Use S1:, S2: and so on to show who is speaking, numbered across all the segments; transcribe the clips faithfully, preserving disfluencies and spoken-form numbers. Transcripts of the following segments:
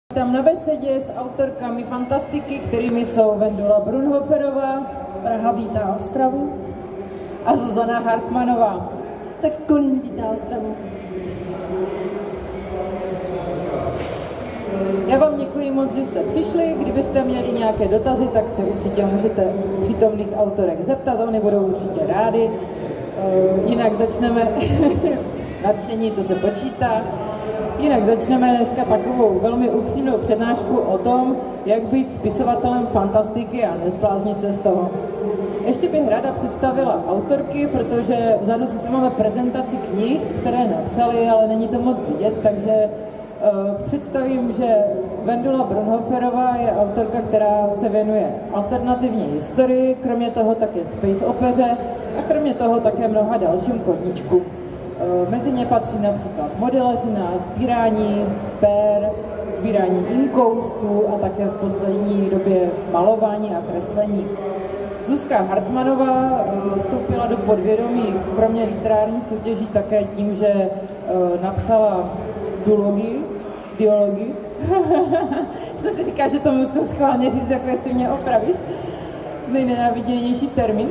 S1: Tam na besedě s autorkami fantastiky, kterými jsou Vendula Brunhoferová,
S2: Praha vítá Ostravu
S1: a Zuzana Hartmanová.
S2: Tak Kolín vítá Ostravu.
S1: Já vám děkuji moc, že jste přišli. Kdybyste měli nějaké dotazy, tak se určitě můžete přítomných autorek zeptat, oni budou určitě rádi. Jinak začneme nadšení, to se počítá. Jinak začneme dneska takovou velmi upřímnou přednášku o tom, jak být spisovatelem fantastiky a nezbláznit se z toho. Ještě bych ráda představila autorky, protože vzadu sice máme prezentaci knih, které napsali, ale není to moc vidět, takže uh, představím, že Vendula Brunhoferová je autorka, která se věnuje alternativní historii, kromě toho také space opeře a kromě toho také mnoha dalším koníčkům. Mezi ně patří například modelařina, sbírání pér, sbírání inkoustů a také v poslední době malování a kreslení. Zuzka Hartmanová vstoupila do podvědomí kromě literárních soutěží také tím, že napsala duologii, diologii. Jsem si říká, že to musím schválně říct, jako jestli mě opravíš. Nejnenáviděnější termín.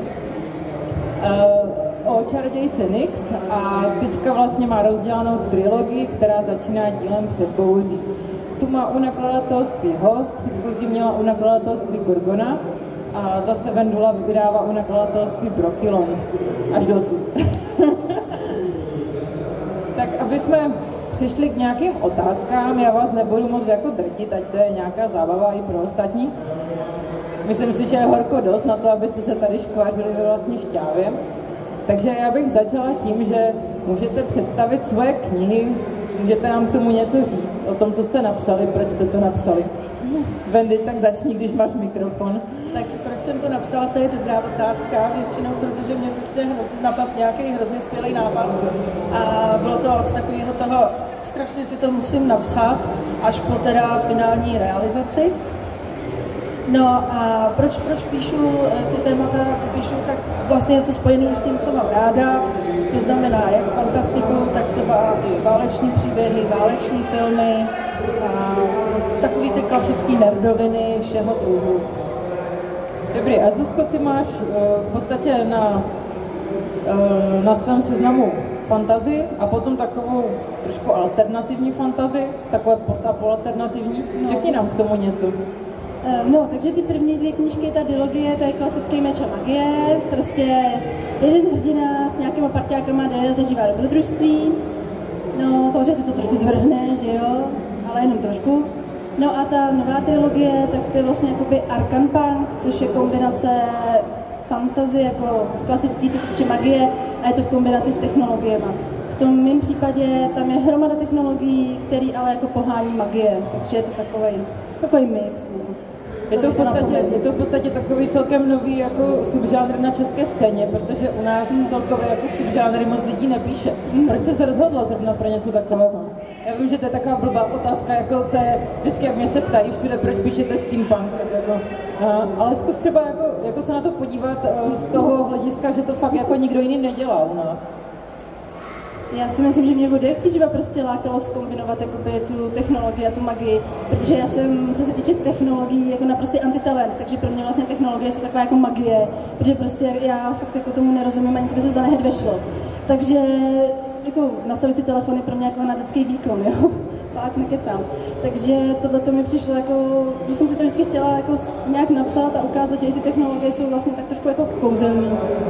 S1: O čarodějce Nyx a teďka vlastně má rozdělanou trilogii, která začíná dílem Předbouří. Tu má u nakladatelství Host, předchozí měla u nakladatelství Gorgona a zase Vendula vydává u nakladatelství Brokilon. Až dosud. Tak aby jsme přišli k nějakým otázkám, já vás nebudu moc jako drtit, ať to je nějaká zábava i pro ostatní. Myslím si, že je horko dost na to, abyste se tady škvařili vlastně šťávě. Takže já bych začala tím, že můžete představit svoje knihy, můžete nám k tomu něco říct, o tom, co jste napsali, proč jste to napsali. Vendy, tak začni, když máš mikrofon.
S2: Tak proč jsem to napsala, to je dobrá otázka, většinou, protože mě prostě napadl nějaký hrozně skvělý nápad. A bylo to od takového toho, strašně si to musím napsat, až po teda finální realizaci. No a proč, proč píšu ty témata, co píšu, tak vlastně je to spojené s tím, co mám ráda. To znamená jak fantastiku, tak třeba i váleční příběhy, váleční filmy a takový ty klasický nerdoviny všeho druhu.
S1: Dobrý, a Zuzko, ty máš v podstatě na, na svém seznamu fantasy a potom takovou trošku alternativní fantasy, takové postapoalternativní.
S2: No.
S1: Řekni nám k tomu něco.
S2: No, takže ty první dvě knížky, ta dilogie, to je klasický meč a magie, prostě jeden hrdina s nějakýma parťákama jde, zažívá dobrodružství, no samozřejmě se to trošku zvrhne, že jo, ale jenom trošku. No a ta nová trilogie, tak to je vlastně jakoby Arcan Punk, což je kombinace fantasy jako klasický, co se týče magie, a je to v kombinaci s technologiemi. V tom mém případě tam je hromada technologií, který ale jako pohání magie, takže je to takový, takový mix. No.
S1: Je to, v podstatě, je to v podstatě takový celkem nový jako subžánr na české scéně, protože u nás hmm. celkově jako subžánry moc lidí nepíše. Hmm. Proč jsi se rozhodla zrovna pro něco takového? Já vím, že to je taková blbá otázka, jako to je, vždycky jak mě se ptají všude, proč píšete steampunk, tak jako, a, ale zkus třeba jako, jako se na to podívat z toho hlediska, že to fakt jako nikdo jiný nedělá u nás.
S2: Já si myslím, že mě od dětství prostě lákalo zkombinovat jakoby tu technologii a tu magii, protože já jsem, co se týče technologií, jako naprostý antitalent, takže pro mě vlastně technologie jsou taková jako magie, protože prostě já fakt jako tomu nerozumím, ani co by se za nehed vešlo. Takže jako nastavit si telefony pro mě jako na dětský výkon, jo, fakt nekecám. Takže tohle to mi přišlo jako, že jsem si to vždycky chtěla jako nějak napsat a ukázat, že i ty technologie jsou vlastně tak trošku jako kouzelný.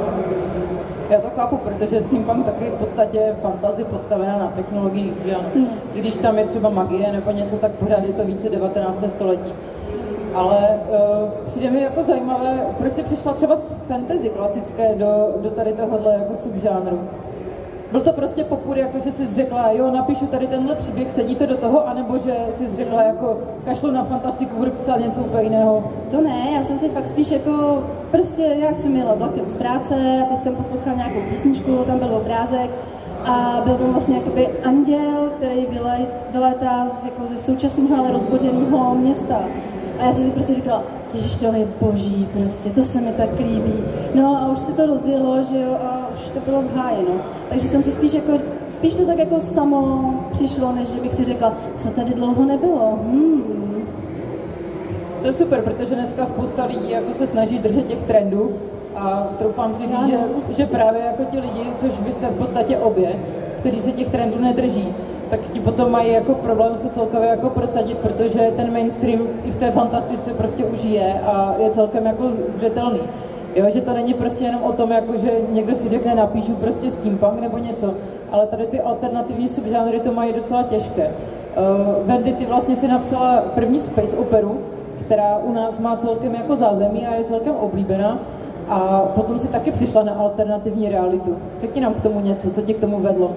S1: Já to chápu, protože steampunk taky v podstatě fantasy postavená na technologii, že ano. Hmm. I když tam je třeba magie nebo něco, tak pořád je to více devatenácté století. Ale uh, přijde mi jako zajímavé, proč jsi přišla třeba z fantasy klasické do, do tady tohohle jako subžánru. Byl to prostě popud, jako že jsi řekla, jo, napíšu tady tenhle příběh, sedí to do toho, anebo že jsi řekla, jako kašlu na fantastiku, budu psát něco úplně jiného?
S2: To ne, já jsem si fakt spíš jako, prostě jak jsem jela vlakem z práce, a teď jsem poslouchala nějakou písničku, tam byl obrázek a byl tam vlastně jakoby anděl, který vylétá z, jako ze současného, ale rozbořeného města. A já jsem si prostě říkala, ježiš, tohle je boží, prostě, to se mi tak líbí. No a už se to rozjelo, že jo, a už to bylo v háji, no. Takže jsem si spíš jako, spíš to tak jako samo přišlo, než že bych si řekla, co tady dlouho nebylo. Hmm.
S1: To je super, protože dneska spousta lidí jako se snaží držet těch trendů a troufám si říct, že, že právě jako ti lidi, což vy jste v podstatě obě, kteří se těch trendů nedrží, tak ti potom mají jako problém se celkově jako prosadit, protože ten mainstream i v té fantastice prostě už je a je celkem jako zřetelný. Jo, že to není prostě jenom o tom, jako že někdo si řekne, napíšu prostě steampunk nebo něco, ale tady ty alternativní subžánry to mají docela těžké. Uh, Wendy, ty vlastně si napsala první space operu, která u nás má celkem jako zázemí a je celkem oblíbená. A potom si taky přišla na alternativní realitu. Řekni nám k tomu něco, co tě k tomu vedlo.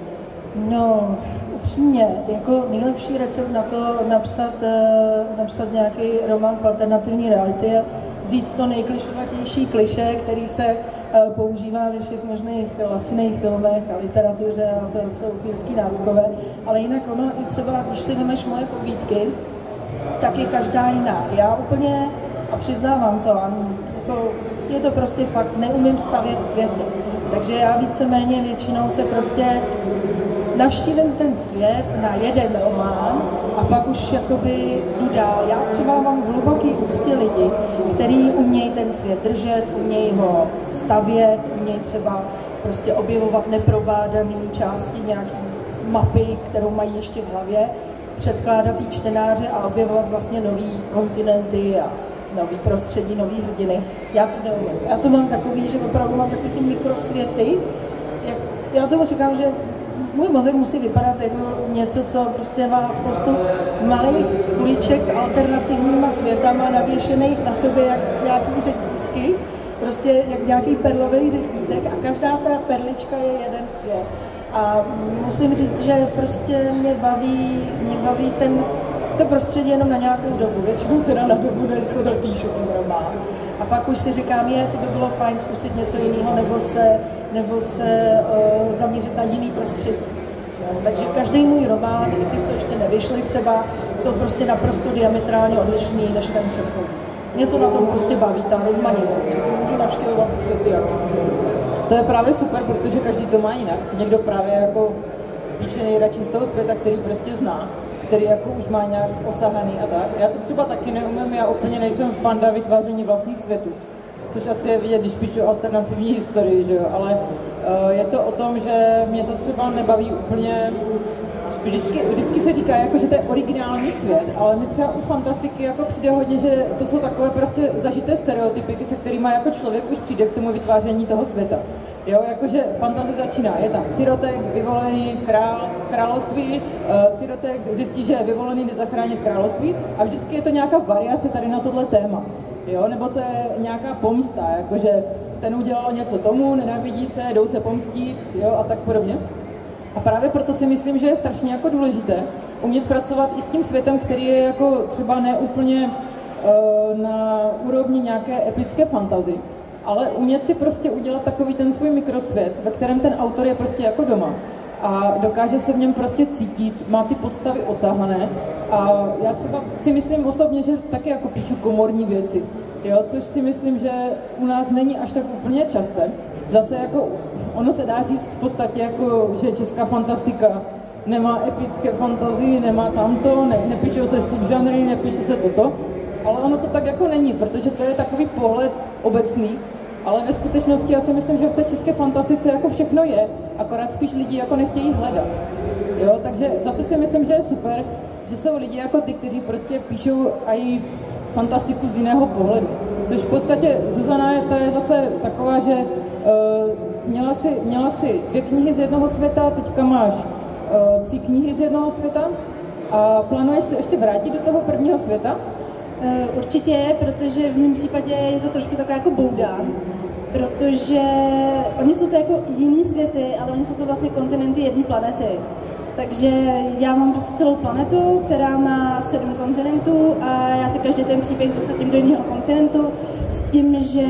S3: No, upřímně, jako nejlepší recept na to napsat, uh, napsat nějaký román z alternativní reality je vzít to nejklišovatější kliše, který se uh, používá ve všech možných laciných filmech a literatuře, a to jsou upírský náckové, ale jinak ono i třeba, když si vemeš moje povídky, tak je každá jiná. Já úplně, a přiznávám to, jako, je to prostě fakt, neumím stavět světy. Takže já víceméně většinou se prostě navštívím ten svět na jeden román a pak už jakoby jdu dál. Já třeba mám v hluboký úctě lidi, kteří umějí ten svět držet, umějí ho stavět, umějí třeba prostě objevovat neprobádané části nějaký mapy, kterou mají ještě v hlavě, předkládat jí čtenáře a objevovat vlastně nový kontinenty a nový prostředí, nový hrdiny. Já to neumím. Já to mám takový, že opravdu mám takový ty mikrosvěty. Jak, já tomu říkám, že můj mozek musí vypadat jako něco, co prostě má spoustu malých kuliček s alternativníma světama navěšených na sobě jak nějaký řetízky, prostě jak nějaký perlový řetízek a každá ta perlička je jeden svět. A musím říct, že prostě mě baví, mě baví ten, to prostředí jenom na nějakou dobu, většinou teda na dobu, než to dopíšu ten román. A pak už si říkám, je, to by bylo fajn zkusit něco jiného, nebo se, nebo se uh, zaměřit na jiný prostředí. No, takže každý můj román, i ty, co ještě nevyšly třeba, jsou prostě naprosto diametrálně odlišný než ten předchozí. Mě to na tom prostě baví, ta rozmanitost, že si můžu navštěvovat ty světy, jak chci.
S1: To je právě super, protože každý to má jinak. Někdo právě jako píše nejradši z toho světa, který prostě zná, který jako už má nějak osahaný a tak. Já to třeba taky neumím, já úplně nejsem fanda vytváření vlastních světů. Což asi je vidět, když píšu alternativní historii, že jo, ale uh, je to o tom, že mě to třeba nebaví úplně. Vždycky, vždycky se říká, jako, že to je originální svět, ale mi třeba u fantastiky jako přijde hodně, že to jsou takové prostě zažité stereotypy, se kterými jako člověk už přijde k tomu vytváření toho světa. Jo, jakože fantazie začíná, je tam sirotek, vyvolený král, království, uh, sirotek zjistí, že je vyvolený, jde zachránit království a vždycky je to nějaká variace tady na tohle téma. Jo, nebo to je nějaká pomsta, jakože ten udělal něco tomu, nenávidí se, jdou se pomstít, jo, a tak podobně. A právě proto si myslím, že je strašně jako důležité umět pracovat i s tím světem, který je jako třeba neúplně uh, na úrovni nějaké epické fantasy, ale umět si prostě udělat takový ten svůj mikrosvět, ve kterém ten autor je prostě jako doma a dokáže se v něm prostě cítit, má ty postavy osahané a já třeba si myslím osobně, že taky jako píšu komorní věci, jo, což si myslím, že u nás není až tak úplně časté. Zase jako ono se dá říct v podstatě jako, že česká fantastika nemá epické fantazii, nemá tamto, ne, nepíšou se subžanry, nepíše se toto, ale ono to tak jako není, protože to je takový pohled obecný, ale ve skutečnosti já si myslím, že v té české fantastice jako všechno je, akorát spíš lidi jako nechtějí hledat. Jo, takže zase si myslím, že je super, že jsou lidi jako ty, kteří prostě píšou i fantastiku z jiného pohledu. Což v podstatě Zuzana je, ta je zase taková, že uh, měla, si, měla si dvě knihy z jednoho světa, teďka máš uh, tři knihy z jednoho světa a plánuješ se ještě vrátit do toho prvního světa?
S2: Uh, určitě, protože v mém případě je to trošku taková jako bouda, protože oni jsou to jako jiný světy, ale oni jsou to vlastně kontinenty jedné planety. Takže já mám prostě celou planetu, která má sedm kontinentů a já se každý ten příběh zasadím do jiného kontinentu s tím, že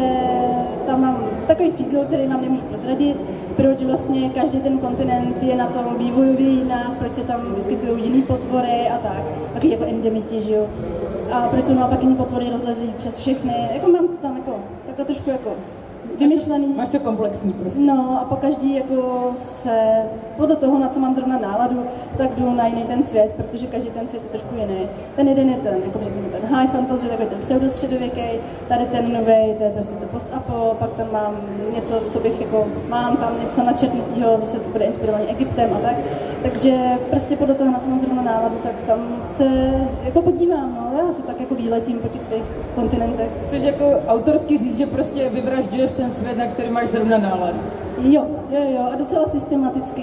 S2: tam mám takový fígl, který vám nemůžu prozradit, proč vlastně každý ten kontinent je na tom vývojově jinak, proč se tam vyskytují jiný potvory a tak, takový jako endemiti, že jo. A proč jsou naopak jiný potvory rozlezlí přes všechny, jako mám tam jako takhle trošku jako vymyšlený.
S1: Máš to komplexní prostě.
S2: No a po každý jako se, podle toho, na co mám zrovna náladu, tak jdu na jiný ten svět, protože každý ten svět je trošku jiný. Ten jeden je ten, jako řekněme, ten high fantasy, takový ten pseudostředověký, tady ten nový, to je prostě to post-apo, pak tam mám něco, co bych jako, mám tam něco načrtnutého, zase co bude inspirovaný Egyptem a tak. Takže prostě podle toho, na co mám zrovna náladu, tak tam se jako podívám, no, já se tak jako výletím po těch svých kontinentech.
S1: Chceš jako autorsky říct, že prostě vyvražďuješ ten svět, na který máš zrovna náladu?
S2: Jo, jo, jo, a docela systematicky.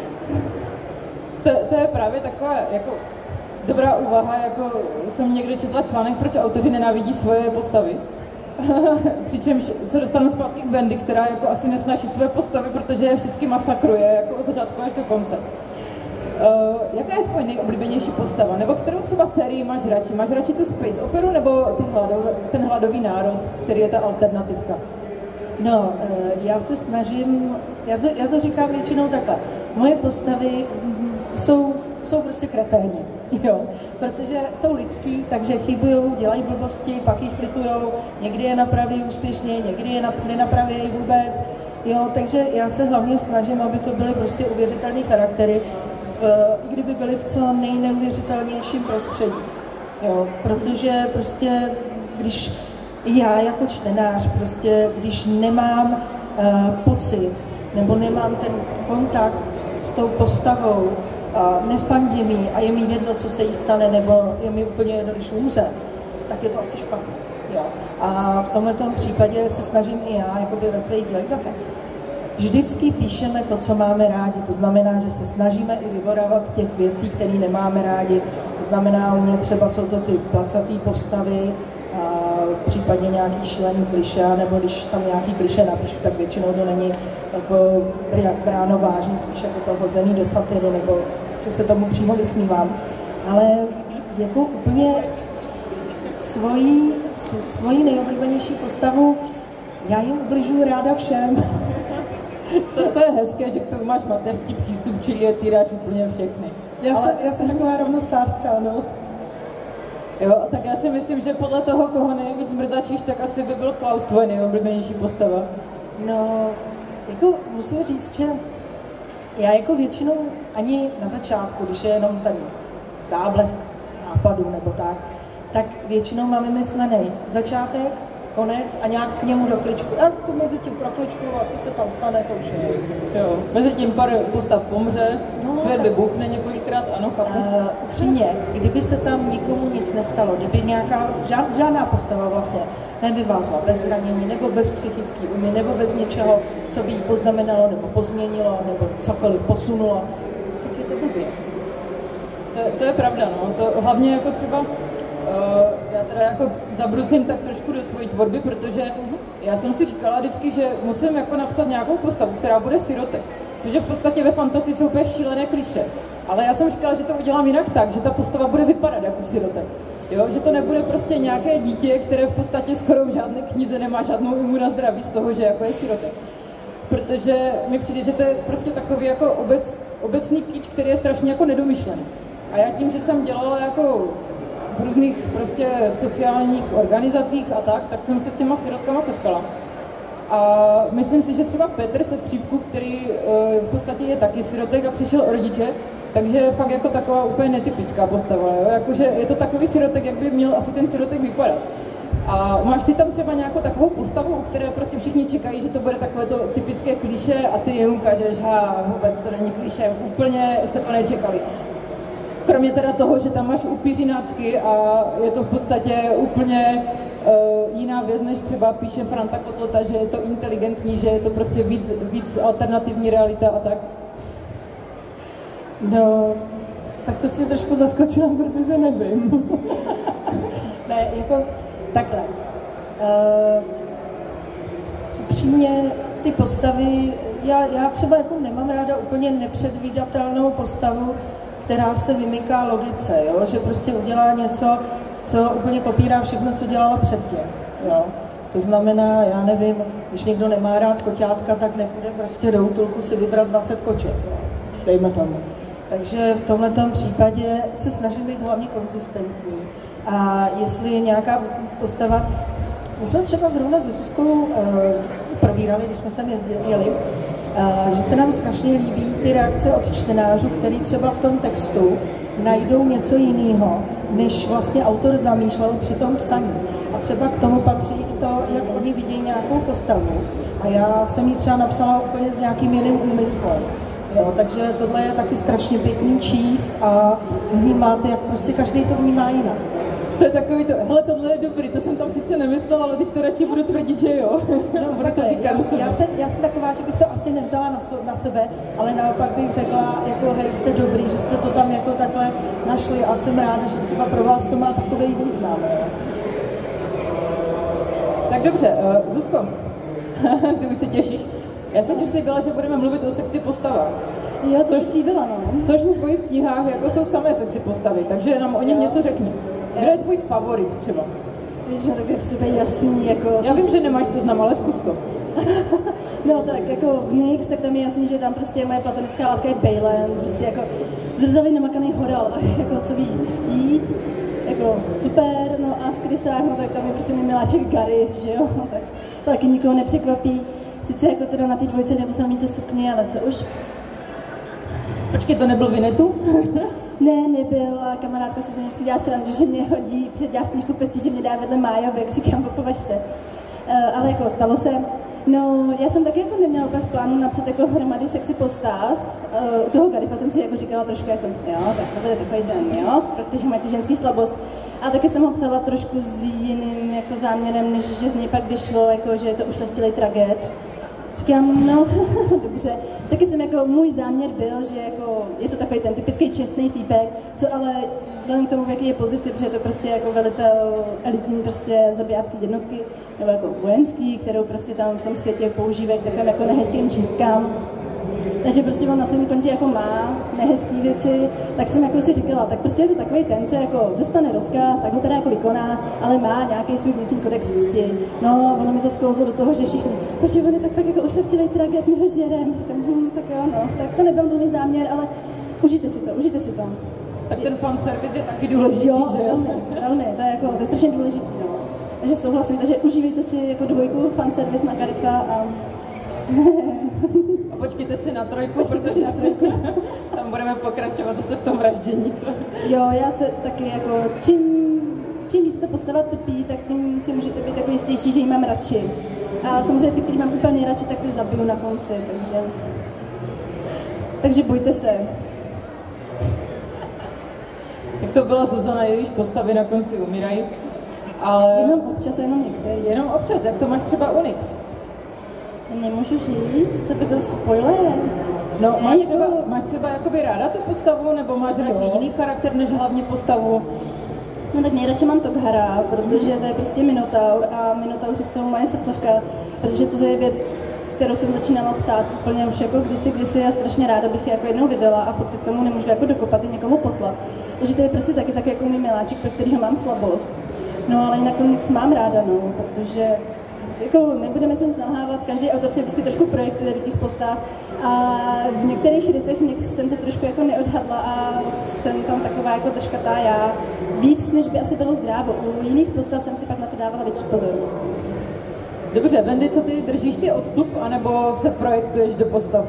S1: To, to je právě taková jako dobrá úvaha, jako jsem někde četla článek, proč autoři nenávidí svoje postavy. Přičemž se dostanu zpátky k Wendy, která jako asi nesnáší své postavy, protože je vždycky masakruje, jako od začátku až do konce. Uh, jaká je tvoje nejoblíbenější postava? Nebo kterou třeba sérii máš radši? Máš radši tu space operu nebo ty hladov, ten hladový národ, který je ta alternativka?
S3: No, já se snažím, já to, já to říkám většinou takhle. Moje postavy jsou, jsou prostě kreténi, jo, protože jsou lidský, takže chybujou, dělají blbosti, pak jich litujou, někdy je napraví úspěšně, někdy je nenapraví vůbec, jo, takže já se hlavně snažím, aby to byly prostě uvěřitelné charaktery, i kdyby byly v co nejneuvěřitelnějším prostředí, jo, protože prostě, když já jako čtenář prostě, když nemám uh, pocit, nebo nemám ten kontakt s tou postavou, uh, nefandím jí a je mi jedno, co se jí stane, nebo je mi úplně jedno, když umře, tak je to asi špatně. Jo. A v tomto případě se snažím i já, jakoby ve svých dílech zase. Vždycky píšeme to, co máme rádi, to znamená, že se snažíme i vyvorávat těch věcí, které nemáme rádi, to znamená, u mě třeba jsou to ty placatý postavy, a případně nějaký šílený klišé, nebo když tam nějaký klišé napíšu, tak většinou to není jako bráno vážně, spíš jako to hozený do satiry, nebo že se tomu přímo vysmívám. Ale jako úplně svoji, svoji nejoblíbenější postavu, já jim ubližuju ráda všem.
S1: To, to je hezké, že k tomu máš mateřský přístup, čili je týráš úplně všechny.
S3: Já,
S1: Ale...
S3: jsem, já jsem taková rovnostářská, no.
S1: Jo, tak já si myslím, že podle toho, koho nejvíc mrzačíš, tak asi by byl Klaus tvoje nejoblíbenější postava.
S3: No, jako musím říct, že já jako většinou ani na začátku, když je jenom ten záblesk nápadu nebo tak, tak většinou máme myslený začátek, konec a nějak k němu do kličku. A tu mezi tím pro kličku a co se tam stane, to už je.
S1: Jo, mezi tím pár postav pomře,
S2: no,
S1: svět vybuchne několikrát, ano, chápu.
S3: Uh, upřímně, kdyby se tam nikomu nic nestalo, kdyby nějaká, žád, žádná postava vlastně nevyvázla bez zranění, nebo bez psychické újmy, nebo bez něčeho, co by jí poznamenalo, nebo pozměnilo, nebo cokoliv posunulo, tak je to blbě.
S1: To, to je pravda, no. To hlavně jako třeba Uh, já teda jako zabruslím tak trošku do své tvorby, protože já jsem si říkala vždycky, že musím jako napsat nějakou postavu, která bude sirotek, což je v podstatě ve fantasy jsou úplně šílené klišé. Ale já jsem říkala, že to udělám jinak tak, že ta postava bude vypadat jako sirotek. Jo? Že to nebude prostě nějaké dítě, které v podstatě skoro v žádné knize nemá žádnou imu na zdraví z toho, že jako je sirotek. Protože mi přijde, že to je prostě takový jako obec, obecný kýč, který je strašně jako nedomyšlený. A já tím, že jsem dělala jako v různých prostě sociálních organizacích a tak, tak jsem se s těma sirotkama setkala. A myslím si, že třeba Petr se Střípku, který v podstatě je taky sirotek a přišel o rodiče, takže je fakt jako taková úplně netypická postava, jo? Jakože je to takový sirotek, jak by měl asi ten sirotek vypadat. A máš ty tam třeba nějakou takovou postavu, u které prostě všichni čekají, že to bude takové to typické klišé a ty jim ukážeš, ha, vůbec to není klišé, úplně jste to nečekali. Kromě teda toho, že tam máš upířinácky a je to v podstatě úplně uh, jiná věc, než třeba píše Franta Kotlota, že je to inteligentní, že je to prostě víc, víc alternativní realita a tak.
S3: No, tak to si trošku zaskočila, protože nevím. Ne, jako takhle. Uh, upřímně ty postavy, já, já třeba jako nemám ráda úplně nepředvídatelnou postavu, která se vymyká logice, jo? Že prostě udělá něco, co úplně popírá všechno, co dělala předtím. Jo? To znamená, já nevím, když někdo nemá rád koťátka, tak nepůjde prostě do útulku si vybrat dvacet koček. Jo? Dejme tomu. Takže v tomto případě se snažím být hlavně konzistentní. A jestli je nějaká postava, my jsme třeba zrovna se Zuzkou uh, probírali, když jsme sem jezdili, uh, že se nám strašně líbí ty reakce od čtenářů, který třeba v tom textu najdou něco jiného, než vlastně autor zamýšlel při tom psaní. A třeba k tomu patří i to, jak oni vidějí nějakou postavu. A já jsem ji třeba napsala úplně s nějakým jiným úmyslem. Jo, takže tohle je taky strašně pěkný číst a vnímáte, jak prostě každý to vnímá jinak.
S1: To je takový to, hele, tohle je dobrý, to jsem tam sice nemyslela, ale teď to radši budu tvrdit, že jo.
S3: No, takhle, já, já, jsem, já jsem taková, že bych to asi nevzala na, so, na sebe, ale naopak bych řekla, jako hej, jste dobrý, že jste to tam jako takhle našli a jsem ráda, že třeba pro vás to má takový význam. Jo.
S1: Tak dobře, uh, Zuzko, ty už se těšíš. Já jsem ti slíbila, že budeme mluvit o sexy postavách.
S2: Jo, to
S1: což,
S2: jsi slíbila, no.
S1: Což v tvojich knihách jako jsou samé sexy postavy, takže nám o nich jo. něco řekni. Kdo je tvůj favorit třeba?
S2: Víš, no, tak je prostě jasný, jako...
S1: Já vím, že nemáš seznam, ale zkus to.
S2: No tak jako v Nyx, tak tam je jasný, že tam prostě moje platonická láska je Bejlen, prostě jako zrzavý namakaný horal, tak jako co víc chtít, jako super, no a v Krysách, no tak tam je prostě můj miláček Garif, že jo, no, tak to taky nikoho nepřekvapí, sice jako teda na té dvojce nemusela mít to sukně, ale co už.
S1: Počkej, to nebyl Vinetu?
S2: Ne, nebyl, a kamarádka se se vždycky dělá srandu, že mě hodí, předělá v knížku pestí, že mě dá vedle Májovek, říkám, popovaž se. Uh, ale jako stalo se. No, já jsem taky jako neměla úplně v plánu napsat jako hromady sexy postav. Uh, u toho Garifa jsem si jako říkala trošku jako, jo, tak to bude takový ten, jo, pro kteří mají ty ženský slabost. A taky jsem ho psala trošku s jiným jako záměrem, než že z něj pak vyšlo, jako, že je to ušlechtilej traget. Říkám, no, dobře. Taky jsem jako, můj záměr byl, že jako, je to takový ten typický čestný týpek, co ale vzhledem k tomu, v jaký je pozici, protože je to prostě jako velitel elitní prostě zabijácký jednotky, nebo jako vojenský, kterou prostě tam v tom světě používají k takovým jako nehezkým čistkám. Takže prostě on na svém kontě jako má nehezký věci, tak jsem jako si říkala, tak prostě je to takový ten, co jako dostane rozkaz, tak ho teda jako vykoná, ale má nějaký svůj vnitřní kodex cti. No, ono mi to sklouzlo do toho, že všichni, protože on je tak jako ušlechtilej traget, my ho žerem. Říkám, hm, tak jo, no, tak to nebyl můj záměr, ale užijte si to, užijte si to.
S1: Tak ten fanservice je taky důležitý,
S2: jo,
S1: že jo?
S2: velmi, velmi, to je jako, to je strašně důležitý, no. Takže souhlasím, takže užívejte si jako dvojku fanservice na Garifa a...
S1: A počkejte si na trojku,
S2: počkejte
S1: protože
S2: si na trojku.
S1: tam budeme pokračovat zase v tom vraždění, co?
S2: Jo, já se taky jako, čím, čím víc ta postava trpí, tak tím si můžete být jako jistější, že ji mám radši. A samozřejmě ty, který mám úplně nejradši, tak ty zabiju na konci, takže... Takže bojte se.
S1: Jak to byla Zuzana, jejíž postavy na konci umírají, ale...
S2: Jenom občas, jenom některý.
S1: Jenom občas, jak to máš třeba u Nyx?
S2: Nemůžu říct, to by byl spoiler.
S1: No, máš,
S2: jako...
S1: třeba, máš třeba jakoby ráda tu postavu, nebo máš radši jiný charakter než hlavní postavu?
S2: No tak nejradši mám Tokhara, protože to je prostě Minotaur a Minotauři jsou moje srdcovka, protože to je věc, kterou jsem začínala psát úplně už jako kdysi, kdysi a strašně ráda bych ji jako jednou vydala a furt se k tomu nemůžu jako dokopat i někomu poslat. Takže to je prostě taky tak jako můj miláček, pro kterýho mám slabost. No ale jinak Nyx mám ráda, no, protože jako nebudeme se nic nalhávat, každý autor si vždycky trošku projektuje do těch postav a v některých rysech Nyx jsem to trošku jako neodhadla a jsem tam taková jako držkatá já. Víc, než by asi bylo zdrávo. U jiných postav jsem si pak na to dávala větší pozor.
S1: Dobře, Wendy, co ty, držíš si odstup, anebo se projektuješ do postav?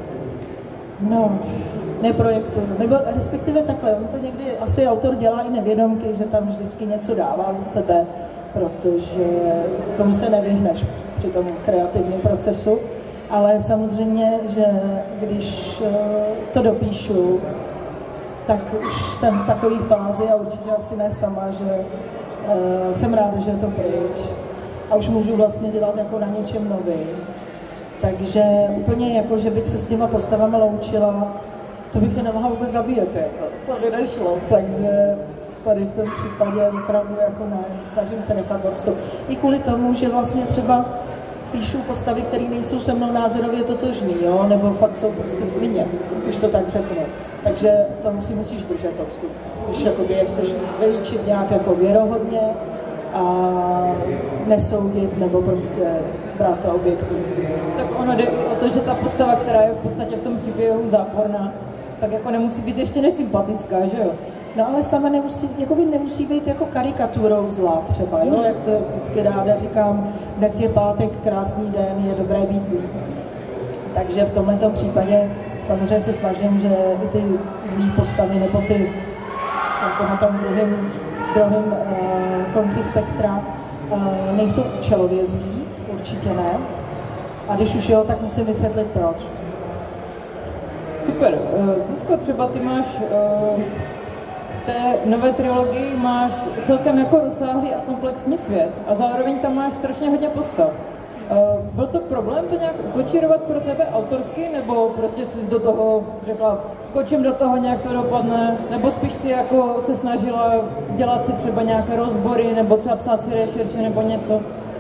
S3: No, neprojektuju, nebo respektive takhle, on to někdy asi autor dělá i nevědomky, že tam vždycky něco dává ze sebe, protože tomu se nevyhneš při tom kreativním procesu, ale samozřejmě, že když to dopíšu, tak už jsem v takové fázi a určitě asi ne sama, že uh, jsem ráda, že je to pryč a už můžu vlastně dělat jako na něčem novým. Takže úplně jako, že bych se s těma postavama loučila, to bych je nemohla vůbec zabíjet, jako. To by nešlo, takže tady v tom případě opravdu jako ne, snažím se nechat odstup. I kvůli tomu, že vlastně třeba píšu postavy, které nejsou se mnou názorově totožný, jo? Nebo fakt jsou prostě svině, když to tak řeknu. Takže tam si musíš držet odstup. Když jakoby je chceš vylíčit nějak jako věrohodně a nesoudit, nebo prostě brát to objektivně.
S1: Tak ono jde i o to, že ta postava, která je v podstatě v tom příběhu záporná, tak jako nemusí být ještě nesympatická, že jo?
S3: No ale sama nemusí, jakoby nemusí být jako karikaturou zla třeba, jo? Jak to vždycky ráda říkám, dnes je pátek, krásný den, je dobré být zlý. Takže v tomto případě samozřejmě se snažím, že i ty zlý postavy nebo ty jako na tom druhém, druhém uh, konci spektra uh, nejsou účelově zlí, určitě ne. A když už jo, tak musím vysvětlit proč.
S1: Super. Zuzko, třeba ty máš uh, v té nové trilogii máš celkem jako rozsáhlý a komplexní svět a zároveň tam máš strašně hodně postav. Uh, byl to problém to nějak ukočírovat pro tebe autorsky, nebo prostě jsi do toho řekla, skočím do toho, nějak to dopadne, nebo spíš si jako se snažila dělat si třeba nějaké rozbory, nebo třeba psát si rešerše nebo něco?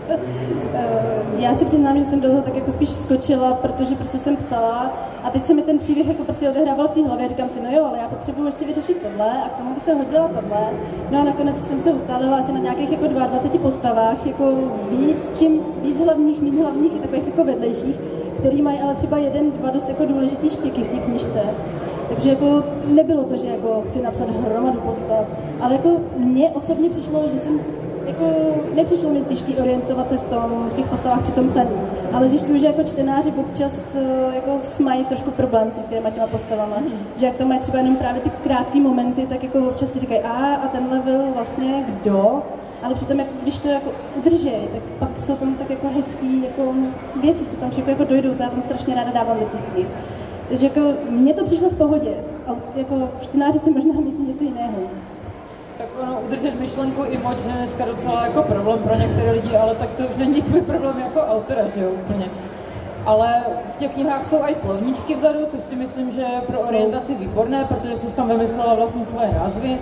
S2: Já si přiznám, že jsem do toho tak jako spíš skočila, protože prostě jsem psala a teď se mi ten příběh jako prostě odehrával v té hlavě. Říkám si, no jo, ale já potřebuji ještě vyřešit tohle a k tomu by se hodila tohle. No a nakonec jsem se ustálila asi na nějakých jako dvaceti postavách, jako víc, čím víc hlavních, méně hlavních i takových jako vedlejších, který mají ale třeba jeden, dva dost jako důležitý štěky v té knížce. Takže jako nebylo to, že jako chci napsat hromadu postav, ale jako mně osobně přišlo, že jsem jako nepřišlo mi těžký orientovat se v tom, v těch postavách při tom psaní, ale zjišťuju, že jako čtenáři občas jako mají trošku problém s některýma těma postavama, mm. že jak to mají třeba jenom právě ty krátké momenty, tak jako občas si říkají, a a tenhle byl vlastně kdo, ale přitom jako, když to jako udržej, tak pak jsou tam tak jako hezký jako věci, co tam všechno jako dojdou, to já tam strašně ráda dávám do těch knih. Takže jako mně to přišlo v pohodě, a jako čtenáři si možná myslí něco jiného.
S1: Tak ono, udržet myšlenku i moc je dneska docela jako problém pro některé lidi, ale tak to už není tvůj problém jako autora, že jo, úplně. Ale v těch knihách jsou i slovníčky vzadu, což si myslím, že je pro orientaci výborné, protože jsi tam vymyslela vlastně svoje názvy.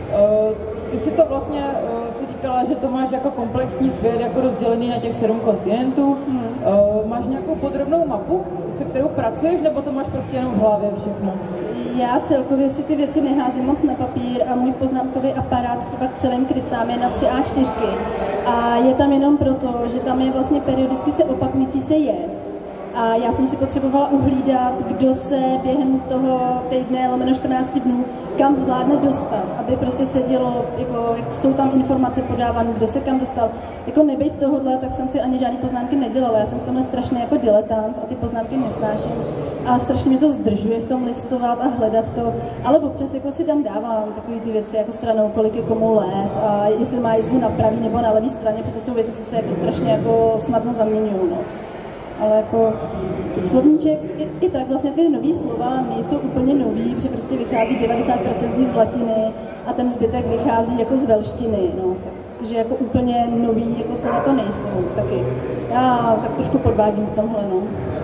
S1: Ty si to vlastně si říkala, že to máš jako komplexní svět, jako rozdělený na těch sedm kontinentů. Hmm. Máš nějakou podrobnou mapu, se kterou pracuješ, nebo to máš prostě jenom v hlavě všechno?
S2: Já celkově si ty věci neházím moc na papír a můj poznámkový aparát třeba k celým krysám je na tři á čtyři. A je tam jenom proto, že tam je vlastně periodicky se opakující se jev. A já jsem si potřebovala uhlídat, kdo se během toho týdne, lomeno čtrnáct dnů, kam zvládne dostat, aby prostě se dělo, jako, jak jsou tam informace podávané, kdo se kam dostal. Jako nebejt tohodle, tak jsem si ani žádné poznámky nedělala. Já jsem v tomhle strašně jako diletant a ty poznámky nesnáším. A strašně mě to zdržuje v tom listovat a hledat to. Ale občas jako si tam dávám takové ty věci jako stranou, kolik je komu let a jestli má jízdu na pravý nebo na levý straně, protože to jsou věci, co se jako strašně jako snadno zaměňují. No. Ale jako slovníček, i, i tak vlastně ty nový slova nejsou úplně nový, protože prostě vychází devadesát procent z nich z latiny a ten zbytek vychází jako z velštiny, no, takže jako úplně nový jako slova to nejsou, taky. Já tak trošku podvádím v tomhle, no.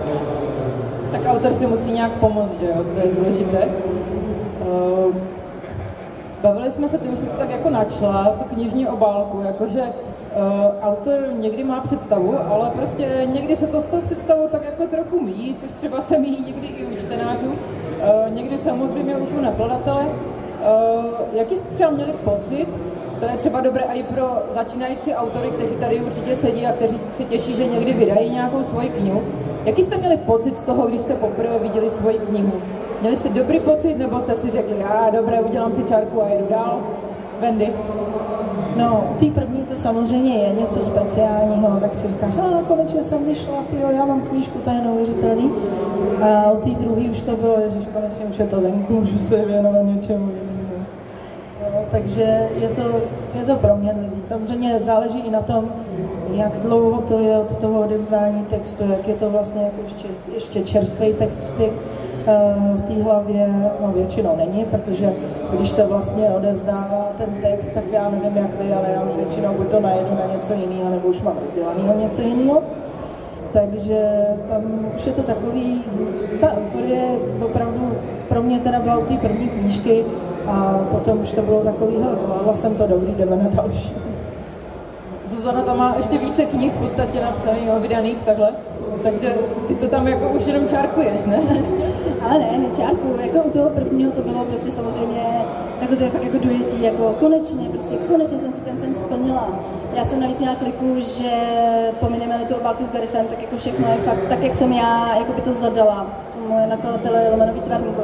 S1: Tak autor si musí nějak pomoct, že jo, to je důležité. Uh... Bavili jsme se, ty už si to tak jako načla, tu knižní obálku, jakože uh, autor někdy má představu, ale prostě někdy se to s tou představou tak jako trochu míjí, což třeba se míjí někdy i u čtenářů, uh, někdy samozřejmě už u nakladatele. Uh, jaký jste třeba měli pocit, to je třeba dobré i pro začínající autory, kteří tady určitě sedí a kteří si těší, že někdy vydají nějakou svoji knihu. Jaký jste měli pocit z toho, když jste poprvé viděli svoji knihu? Měli jste dobrý pocit, nebo jste si řekli, já dobré, udělám si čárku a jedu dál? Wendy?
S3: No, u té první to samozřejmě je něco speciálního, tak si říkáš, a konečně jsem vyšla, tyjo, já mám knížku, to je neuvěřitelný. A u té druhé už to bylo, ježiš, konečně už je to venku, můžu se věnovat něčemu. No, takže je to, je to proměnlivý. Samozřejmě záleží i na tom, jak dlouho to je od toho odevzdání textu, jak je to vlastně jako ještě, ještě čerstvý text v těch v té hlavě, no většinou není, protože když se vlastně odevzdává ten text, tak já nevím jak vy, ale já už většinou buď to najedu na něco jiného, nebo už mám rozdělanýho něco jiného. Takže tam už je to takový, ta euforie opravdu pro mě teda byla u té první knížky a potom už to bylo takový, hele, zvládla jsem to, dobrý, jdeme na další.
S1: Zuzana tam má ještě více knih v podstatě napsaných, vydaných takhle. Takže ty to tam jako už jenom čárkuješ, ne?
S2: Ale ne, nečárkuju. Jako u toho prvního to bylo prostě samozřejmě, jako to je fakt jako dojetí, jako konečně, prostě konečně jsem si ten sen splnila. Já jsem navíc měla kliku, že pomineme-li tu obálku s Garifem, tak jako všechno je fakt tak, jak jsem já jako by to zadala, tomu moje nakladatele Lomeno Výtvarníkovi.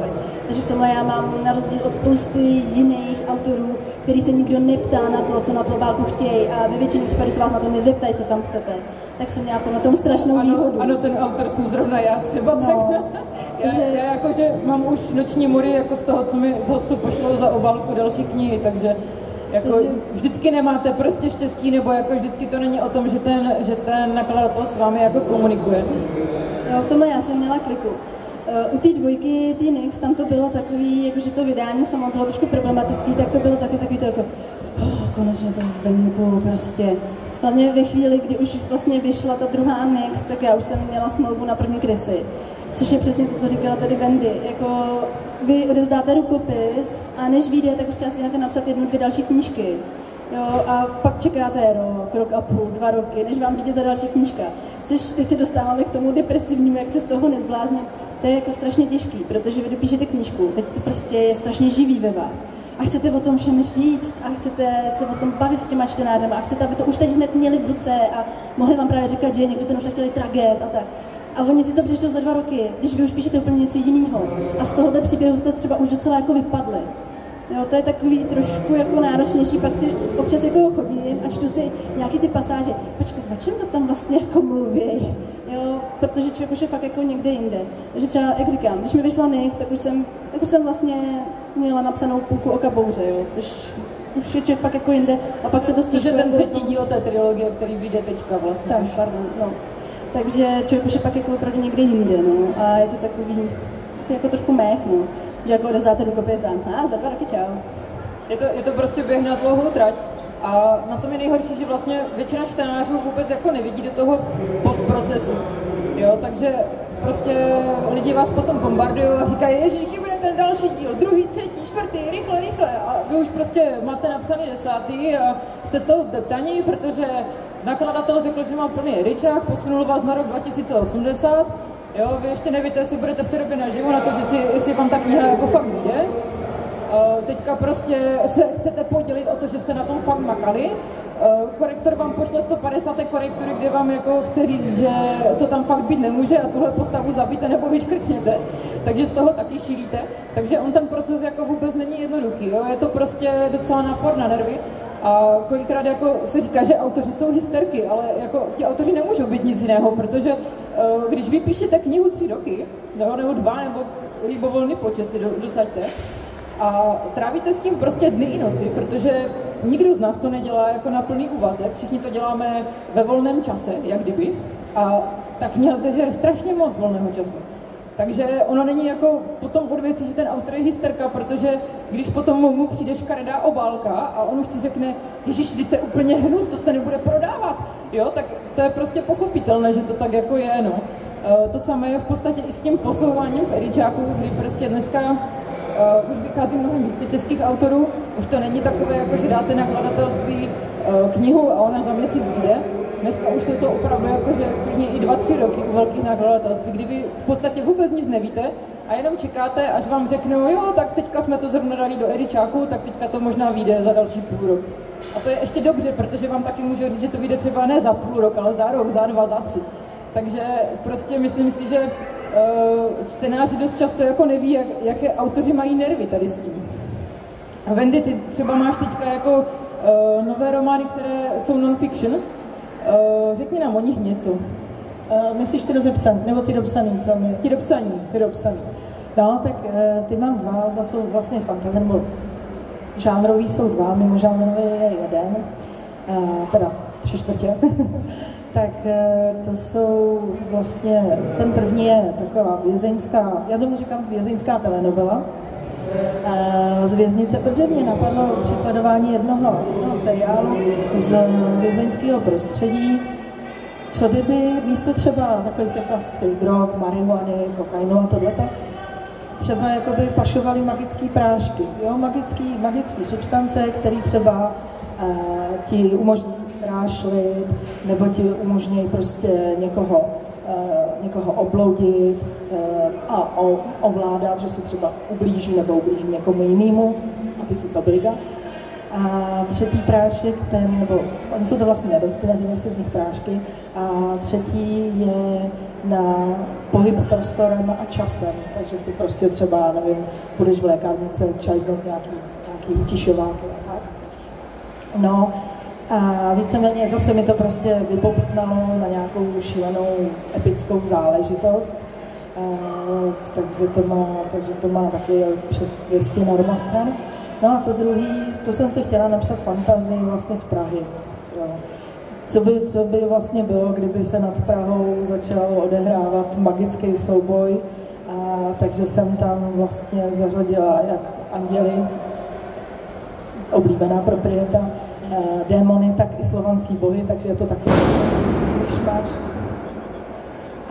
S2: Takže v tomhle já mám na rozdíl od spousty jiných autorů, který se nikdo neptá na to, co na tu obálku chtějí a ve většině případů se vás na to nezeptají, co tam chcete. Tak jsem měla v tom, na tom strašnou
S1: ano,
S2: výhodu.
S1: Ano, ten autor jsem zrovna já třeba,
S2: no,
S1: tak já,
S2: že...
S1: já jakože mám už noční mury jako z toho, co mi z hostu pošlo za obálku další knihy, takže jako takže... vždycky nemáte prostě štěstí, nebo jako vždycky to není o tom, že ten, že ten nakladatel s vámi jako komunikuje.
S2: Jo, v tomhle já jsem měla kliku. U té dvojky, té Nyx, tam to bylo takový, jakože to vydání samo bylo trošku problematický, tak to bylo taky takový to jako oh, konečně to venku prostě. Hlavně ve chvíli, kdy už vlastně vyšla ta druhá Nyx, tak já už jsem měla smlouvu na první krysy. Což je přesně to, co říkala tady Wendy. Jako vy odevzdáte rukopis a než vyjde, tak už třeba stihnete napsat jednu, dvě další knížky. Jo, a pak čekáte rok, rok a půl, dva roky, než vám vyjde ta další knížka. Což teď se dostáváme k tomu depresivnímu, jak se z toho nezbláznit. To je jako strašně těžký, protože vy dopíšete knížku, teď to prostě je strašně živý ve vás. A chcete o tom všem říct a chcete se o tom bavit s těma čtenářem a chcete, aby to už teď hned měli v ruce a mohli vám právě říkat, že někdo ten už chtěli traget a tak. A oni si to přečtou za dva roky, když vy už píšete úplně něco jiného. A z tohohle příběhu jste třeba už docela jako vypadli. Jo, to je takový trošku jako náročnější, pak si občas jako chodím a čtu si nějaký ty pasáže. Počkejte, o čem to tam vlastně jako mluví? Jo, protože člověk už je fakt jako někde jinde. Takže třeba, jak říkám, když mi vyšla Nyx, tak už jsem, tak už jsem vlastně měla napsanou Půlku oka bouře, jo, což už je člověk fakt jako jinde a pak se dost
S1: těžko... Což je ten třetí díl té trilogie, který vyjde teďka vlastně.
S2: Tak, pardon, no. Takže člověk už je pak jako opravdu někde jinde, no, a je to takový, takový jako trošku mech, no. Že jako odezdáte rukopis a za dva roky čau.
S1: Je to, je to prostě běh na dlouhou trať a na tom je nejhorší, že vlastně většina čtenářů vůbec jako nevidí do toho postprocesu, jo, takže prostě lidi vás potom bombardují a říkají, ježiš, kdy bude ten další díl, druhý, třetí, čtvrtý, rychle, rychle a vy už prostě máte napsaný desátý a jste z toho zdeptaní, protože nakladatel řekl, že má plný edičák, posunul vás na rok dva tisíce osmdesát. Jo, vy ještě nevíte, jestli budete v té době naživu na to, že si, jestli vám ta kniha jako fakt vyjde. Uh, teďka prostě se chcete podělit o to, že jste na tom fakt makali. Uh, korektor vám pošle sto padesát korektury, kde vám jako chce říct, že to tam fakt být nemůže a tuhle postavu zabijte nebo vyškrtněte. Takže z toho taky šílíte. Takže on ten proces jako vůbec není jednoduchý. Jo? Je to prostě docela nápor na nervy. A kolikrát jako se říká, že autoři jsou hysterky, ale jako ti autoři nemůžou být nic jiného, protože uh, když vy píšete knihu tři roky, nebo, nebo dva, nebo libovolný počet si do, dosaďte, a trávíte s tím prostě dny i noci, protože nikdo z nás to nedělá jako na plný úvazek, všichni to děláme ve volném čase, jak kdyby, a ta kniha sežere strašně moc volného času. Takže ono není jako potom od věci, že ten autor je hysterka, protože když potom mu přijde škaredá obálka a on už si řekne, ježiš, to je úplně hnus, to se nebude prodávat, jo, tak to je prostě pochopitelné, že to tak jako je, no. E, to samé je v podstatě i s tím posouváním v edičáku, kdy prostě dneska uh, už vychází mnohem více českých autorů, už to není takové, jako že dáte nakladatelství uh, knihu a ona za měsíc vyjde. Dneska už jsou to opravdu jakože klidně i dva, tři roky u velkých nakladatelství, kdy vy v podstatě vůbec nic nevíte a jenom čekáte, až vám řeknou, jo, tak teďka jsme to zrovna dali do edičáku, tak teďka to možná vyjde za další půl rok. A to je ještě dobře, protože vám taky můžu říct, že to vyjde třeba ne za půl rok, ale za rok, za dva, za tři. Takže prostě myslím si, že uh, čtenáři dost často jako neví, jak, jaké autoři mají nervy tady s tím. A Wendy, ty třeba máš teďka jako uh, nové romány, které jsou non-fiction. Uh, řekni nám o nich něco.
S3: Uh, myslíš ty rozepsaný, nebo ty dopsaný, co mi?
S1: Ti dopsaný.
S3: Ty dopsaný. No, tak uh, ty mám dva, dva jsou vlastně fantasy, nebo žánrový jsou dva, mimo žánrový je jeden, uh, teda tři čtvrtě. Tak uh, to jsou vlastně, ten první je taková vězeňská, já tomu říkám vězeňská telenovela, z věznice, protože mě napadlo při sledování jednoho, jednoho seriálu z vězeňského prostředí, co kdyby místo třeba takových těch klasických drog, marihuany, kokainu a tohleto, třeba jakoby pašovali magické prášky, jo, magický, magický substance, které třeba uh, ti umožní si zkrášlit, nebo ti umožní prostě někoho Uh, někoho obloudit uh, a o, ovládat, že si třeba ublíží nebo ublíží někomu jinému a ty jsi obliga. A třetí prášek, ten, nebo oni jsou to vlastně nerostliny, dělají si z nich prášky, a třetí je na pohyb prostorem a časem, takže si prostě třeba, nevím, budeš v lékárnice čajznout nějaký, nějaký utišováky a tak. No a víceméně zase mi to prostě vypoptnalo na nějakou šílenou epickou záležitost, uh, takže, to má, takže to má taky přes dvě stě normostran. No a to druhý, to jsem si chtěla napsat fantazii vlastně z Prahy. Jo. Co by, co by vlastně bylo, kdyby se nad Prahou začal odehrávat magický souboj, a, takže jsem tam vlastně zařadila jak anděli, oblíbená proprieta, e, démony, tak i slovanský bohy, takže je to takový myšmaš. A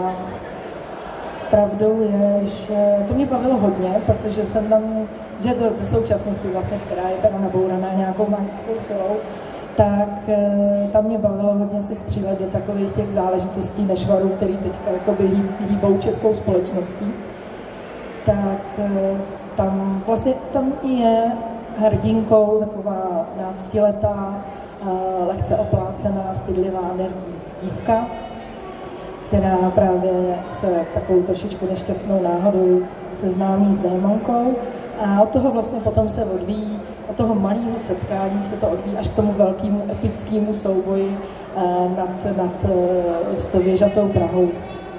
S3: pravdou je, že to mě bavilo hodně, protože jsem tam, že to ze současnosti vlastně, která je teda nabouraná nějakou magickou silou, tak e, tam mě bavilo hodně se střílet do takových těch záležitostí nešvarů, který teďka jakoby hýbou českou společností. Tak e, tam vlastně tam je hrdinkou taková náctiletá, e, lehce oplácená, stydlivá energií dívka, která právě se takovou trošičku nešťastnou náhodou seznámí s démonkou. A od toho vlastně potom se odvíjí, od toho malého setkání se to odvíjí až k tomu velkému epickému souboji uh, nad, nad uh, stověžatou Prahou.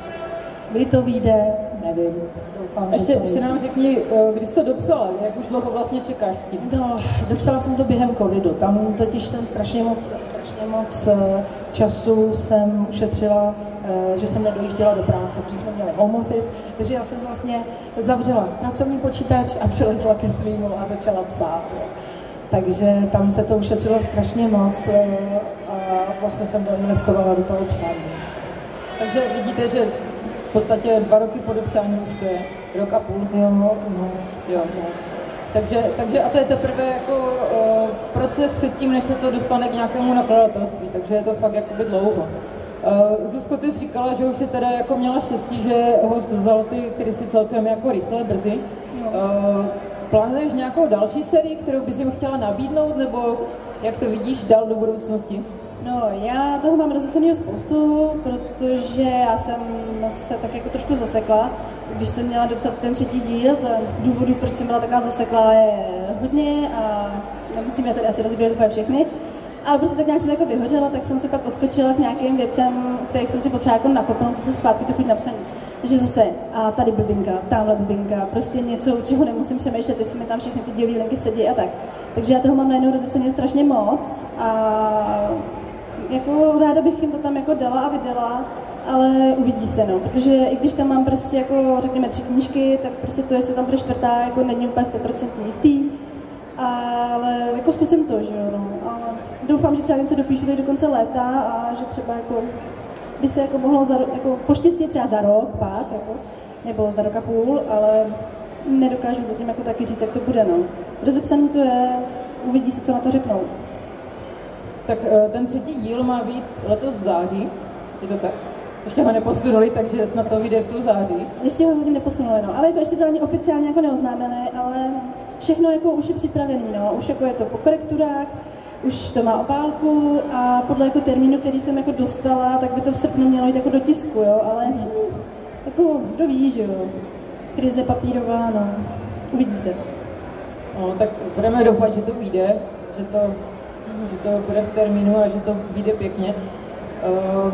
S3: Kdy to vyjde, nevím. Doufám,
S1: ještě,
S3: že
S1: ještě nám řekni, kdy jsi to dopsala, jak už dlouho vlastně čekáš s tím?
S3: No, dopsala jsem to během covidu, tam totiž jsem strašně moc, strašně moc uh, času jsem ušetřila, že jsem nedojížděla do práce, protože jsme měli home office, takže já jsem vlastně zavřela pracovní počítač a přelezla ke svýmu a začala psát. Jo. Takže tam se to ušetřilo strašně moc a vlastně jsem to investovala do toho psání.
S1: Takže vidíte, že v podstatě dva roky po dopsání už to je, rok a půl.
S3: Jo, no,
S1: jo. No. Takže, takže a to je teprve jako uh, proces předtím, než se to dostane k nějakému nakladatelství, takže je to fakt jakoby dlouho. Uh, Zuzko, ty jsi říkala, že už si teda jako měla štěstí, že host vzal ty krysy celkem jako rychle, brzy. Uh, plánuješ nějakou další sérii, kterou bys jim chtěla nabídnout, nebo jak to vidíš dál do budoucnosti?
S2: No, já toho mám rozepsaného spoustu, protože já jsem se tak jako trošku zasekla. Když jsem měla dopsat ten třetí díl, to důvodů, proč jsem byla taková zaseklá, je hodně a nemusíme tady asi rozbírat úplně všechny. Ale prostě tak nějak jsem jako vyhořela, tak jsem se pak odskočila k nějakým věcem, kterých jsem si potřeba jako nakopnout, co se zpátky to chuť napsaný. Takže zase, a tady blbinka, tamhle blbinka, prostě něco, u čeho nemusím přemýšlet, jestli mi tam všechny ty dílové linky sedí a tak. Takže já toho mám najednou rozepsaného strašně moc a jako ráda bych jim to tam jako dala a vydala, ale uvidí se, no, protože i když tam mám prostě jako, řekněme, tři knížky, tak prostě to, jestli tam bude čtvrtá, jako není úplně sto procent jistý. Ale jako zkusím to, že jo, no. A doufám, že třeba něco dopíšu do konce léta a že třeba jako by se jako mohlo za, jako poštěstí třeba za rok pak, jako, nebo za rok a půl, ale nedokážu zatím jako taky říct, jak to bude, no. Rozepsaný to je, uvidí se, co na to řeknou.
S1: Tak ten třetí díl má být letos v září, je to tak? Ještě ho neposunuli, takže snad to vyjde v to září.
S2: Ještě ho zatím neposunuli, no, ale jako ještě to ani oficiálně jako neoznámené, ale všechno jako už je připravené, no, už jako je to po korekturách, už to má obálku a podle jako termínu, který jsem jako dostala, tak by to v srpnu mělo jít jako do tisku, jo, ale hmm. jako kdo ví, že jo, krize papírová, no, uvidí se.
S1: No, tak budeme doufat, že to vyjde, že to, že to bude v termínu a že to vyjde pěkně. Uh,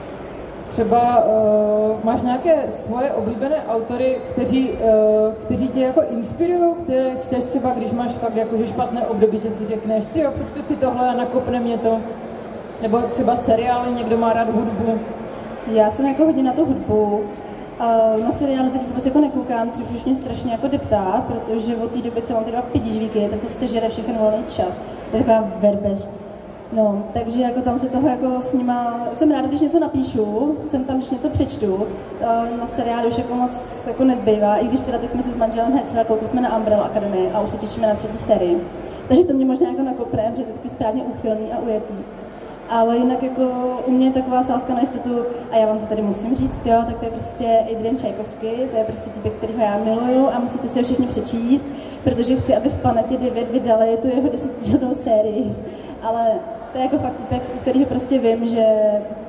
S1: Třeba uh, máš nějaké svoje oblíbené autory, kteří, uh, kteří tě jako inspirují, které čteš třeba, když máš fakt jakože špatné období, že si řekneš, tyjo, přečtu si tohle a nakopne mě to. Nebo třeba seriály, někdo má rád hudbu.
S2: Já jsem jako hodně na tu hudbu. Uh, na seriály teď vůbec jako nekoukám, což už mě strašně jako deptá, protože od té doby, co mám ty dva pětižvíky, tak to sežere všechny volný čas. Je taková verbež. No, takže jako tam se toho jako s nima, jsem ráda, když něco napíšu, jsem tam, když něco přečtu, na seriálu už jako moc jako nezbývá, i když teda teď jsme se s manželem hecli, koukli jsme na Umbrella Academy a už se těšíme na třetí sérii. Takže to mě možná jako nakopne, protože to je takový správně úchylný a ujetý. Ale jinak jako u mě je taková sázka na jistotu, a já vám to tady musím říct, jo, tak to je prostě Adrian Čajkovský, to je prostě typ, kterýho já miluju a musíte si ho všichni přečíst, protože chci, aby v Planetě devět vydali tu jeho desetidílnou sérii. Ale to je jako fakt typek, u kterýho prostě vím, že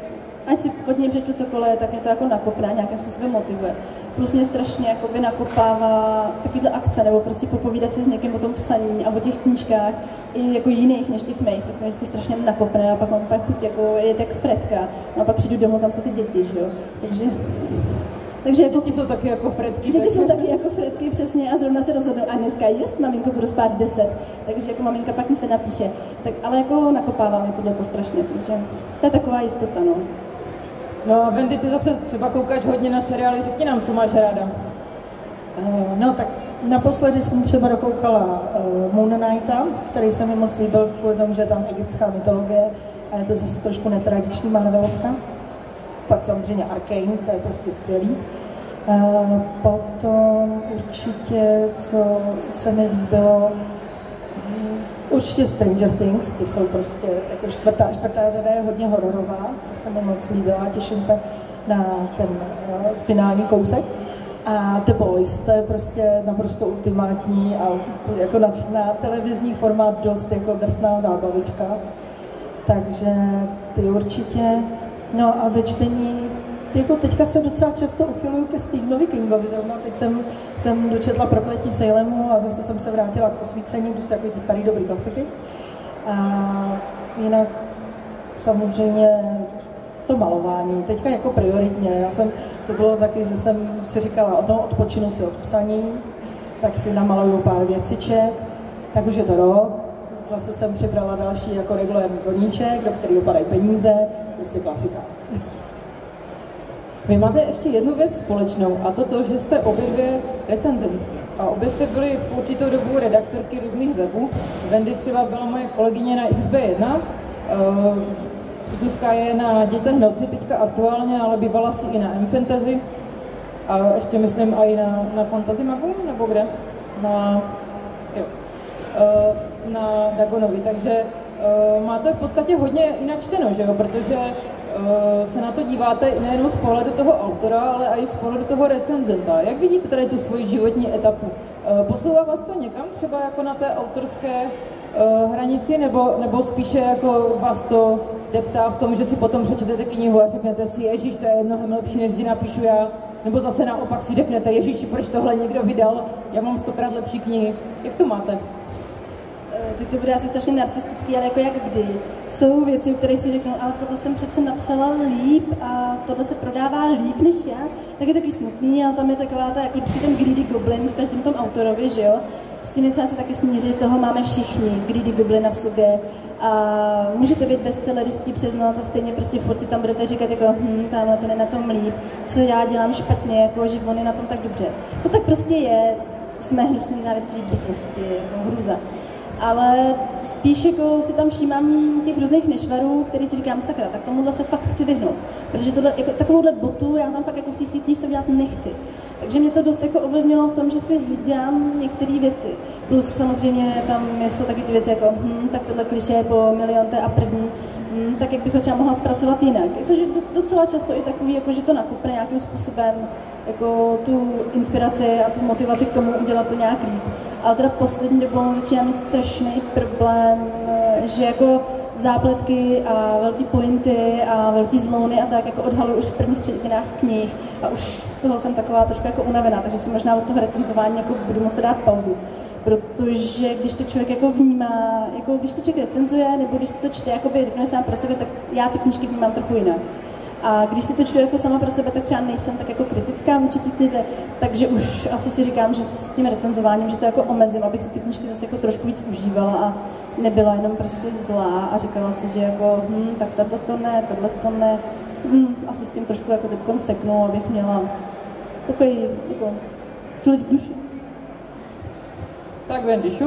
S2: ať si od něj přečtu cokoliv, tak mě to jako nakopne a nějakým způsobem motivuje. Plus mě strašně jakoby nakopává takovýhle akce, nebo prostě popovídat si s někým o tom psaní a o těch knížkách, i jako jiných než těch mých, tak to mě vždycky strašně nakopne a pak mám úplně chuť jako jet jak Fredka. No a pak přijdu domů, tam jsou ty děti, že jo. Takže... Takže jako,
S1: děti jsou taky jako Fredky.
S2: Děti jsou taky jako Fredky, přesně, a zrovna se rozhodnou a dneska just, maminko, budu spát deset, takže jako maminka pak nic nenapíše. Tak, ale jako nakopává mě tohleto strašně, takže to je taková jistota, no.
S1: No a Wendy, ty zase třeba koukáš hodně na seriály, řekni nám, co máš ráda.
S3: Uh, no tak naposledy jsem třeba dokoukala uh, Moon Knighta, který se mi moc líbil kvůli tomu, že je tam egyptská mytologie a je to zase trošku netradiční Marvelovka. Pak samozřejmě Arcane, to je prostě skvělý. Uh, potom určitě, co se mi líbilo, um, určitě Stranger Things, ty jsou prostě jako čtvrtá, čtvrtá řada je hodně hororová, to se mi moc líbila, těším se na ten uh, finální kousek. A The Boys, to je prostě naprosto ultimátní a jako na, na televizní formát dost jako drsná zábavička. Takže ty určitě. No a ze čtení, jako teďka se docela často uchyluju ke Stephenovi Kingovi, zrovna teď jsem, jsem dočetla Prokletí Salemu a zase jsem se vrátila k Osvícení, prostě takový ty starý dobrý klasiky. A jinak samozřejmě to malování, teďka jako prioritně, já jsem, to bylo taky, že jsem si říkala, o tom odpočinu si od psaní, tak si namaluju pár věciček, tak už je to rok, zase jsem přibrala další jako regulární koníček, do kterého padají peníze, prostě klasika.
S1: Vy máte ještě jednu věc společnou, a to to, že jste obě dvě recenzentky. A obě jste byly v určitou dobu redaktorky různých webů. Wendy třeba byla moje kolegyně na X B jedna, Zuzka je na Dětech noci teďka aktuálně, ale bývala si i na M-Fantasy. A ještě myslím i na, na Fantasy Magu, nebo kde? Na, jo, na Dagonovi, takže máte v podstatě hodně jinak čteno, že jo? Protože se na to díváte nejenom z pohledu toho autora, ale i z pohledu toho recenzenta. Jak vidíte tady tu svoji životní etapu? Posouvá vás to někam třeba jako na té autorské hranici, nebo, nebo spíše jako vás to deptá v tom, že si potom přečtete knihu a řeknete si, ježiš, to je mnohem lepší, než kdy napíšu já, nebo zase naopak si řeknete, ježiši, proč tohle někdo vydal, já mám stokrát lepší knihy. Jak to máte?
S2: Teď to bude asi strašně narcistický, ale jako jak kdy. Jsou věci, u kterých si řeknu, ale tohle jsem přece napsala líp a tohle se prodává líp než já, tak je takový smutný, ale tam je taková ta, jako vždycky ten greedy goblin v každém tom autorovi, že jo. S tím je třeba se taky smířit, toho máme všichni, greedy goblina v sobě. A můžete být bestselleristí přes noc a stejně prostě furt si tam budete říkat jako hm, tamhle ten je na tom líp, co já dělám špatně, jako že on je na tom tak dobře. To tak prostě je, jsme hnusný závistiví bytosti, jako hruza. Ale spíš jako si tam všímám těch různých nešvarů, který si říkám, sakra, tak tomuhle se fakt chci vyhnout. Protože tohle, jako, takovouhle botu já tam fakt jako v té svý knížce udělat nechci. Takže mě to dost jako ovlivnilo v tom, že si hlídám některé věci. Plus samozřejmě tam jsou taky ty věci jako, hm, tak tohle klišé po milionté a první, hm, tak jak bych ho třeba mohla zpracovat jinak. Je to že docela často i takový, jako, že to nakupne nějakým způsobem jako tu inspiraci a tu motivaci k tomu udělat to nějak líp. Ale teda poslední dobou začínám mít strašný problém, že jako zápletky a velký pointy a velký zlouny a tak jako odhaluji už v prvních třetinách knih a už z toho jsem taková trošku jako unavená, takže si možná od toho recenzování jako budu muset dát pauzu. Protože když to člověk jako vnímá, jako když to člověk recenzuje, nebo když si to čte, jakoby řekne sám pro sebe, tak já ty knížky vnímám trochu jinak. A když si to čtu jako sama pro sebe, tak třeba nejsem tak jako kritická vůči té knize, takže už asi si říkám, že s tím recenzováním, že to jako omezím, abych si ty knížky zase jako trošku víc užívala a nebyla jenom prostě zlá a říkala si, že jako hm, tak tohle to ne, tohle to ne, hm, asi s tím trošku jako teďkon seknu, abych měla takový jako klid v duši.
S1: Tak Wendy, šup.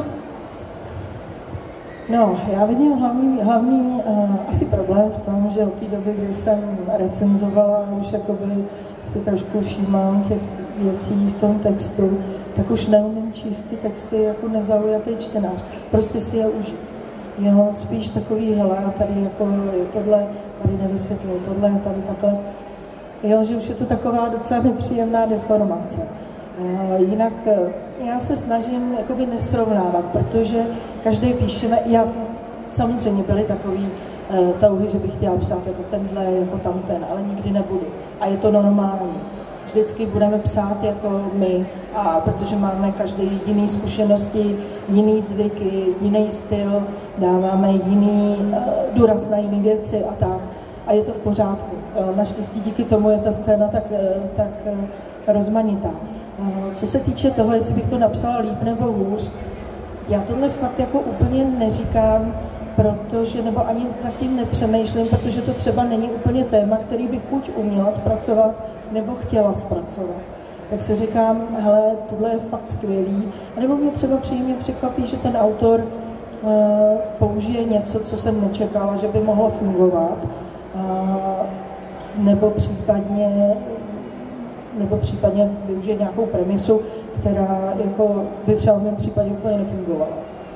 S3: No, já vidím hlavní, hlavní uh, asi problém v tom, že od té doby, kdy jsem recenzovala, už jakoby si trošku všímám těch věcí v tom textu, tak už neumím číst ty texty jako nezaujatý čtenář. Prostě si je užít. Jo, spíš takový, hele, tady jako je tohle, tady nevysvětluje tohle, tady takhle. Jo, že už je to taková docela nepříjemná deformace. Uh, jinak uh, já se snažím jakoby nesrovnávat, protože každý píšeme, já jsem, samozřejmě byly takový uh, touhy, že bych chtěla psát jako tenhle, jako tamten, ale nikdy nebudu. A je to normální. Vždycky budeme psát jako my, a protože máme každý jiný zkušenosti, jiný zvyky, jiný styl, dáváme jiný uh, důraz na jiné věci a tak. A je to v pořádku. Uh, naštěstí díky tomu je ta scéna tak, uh, tak uh, rozmanitá. Uh, co se týče toho, jestli bych to napsala líp nebo hůř, já tohle fakt jako úplně neříkám, protože, nebo ani nad tím nepřemýšlím, protože to třeba není úplně téma, který bych buď uměla zpracovat, nebo chtěla zpracovat. Tak si říkám, hele, tohle je fakt skvělý. A nebo mě třeba příjemně překvapí, že ten autor uh, použije něco, co jsem nečekala, že by mohlo fungovat. Uh, nebo případně nebo případně využije nějakou premisu, která jako by třeba v mém případě úplně nefungovala.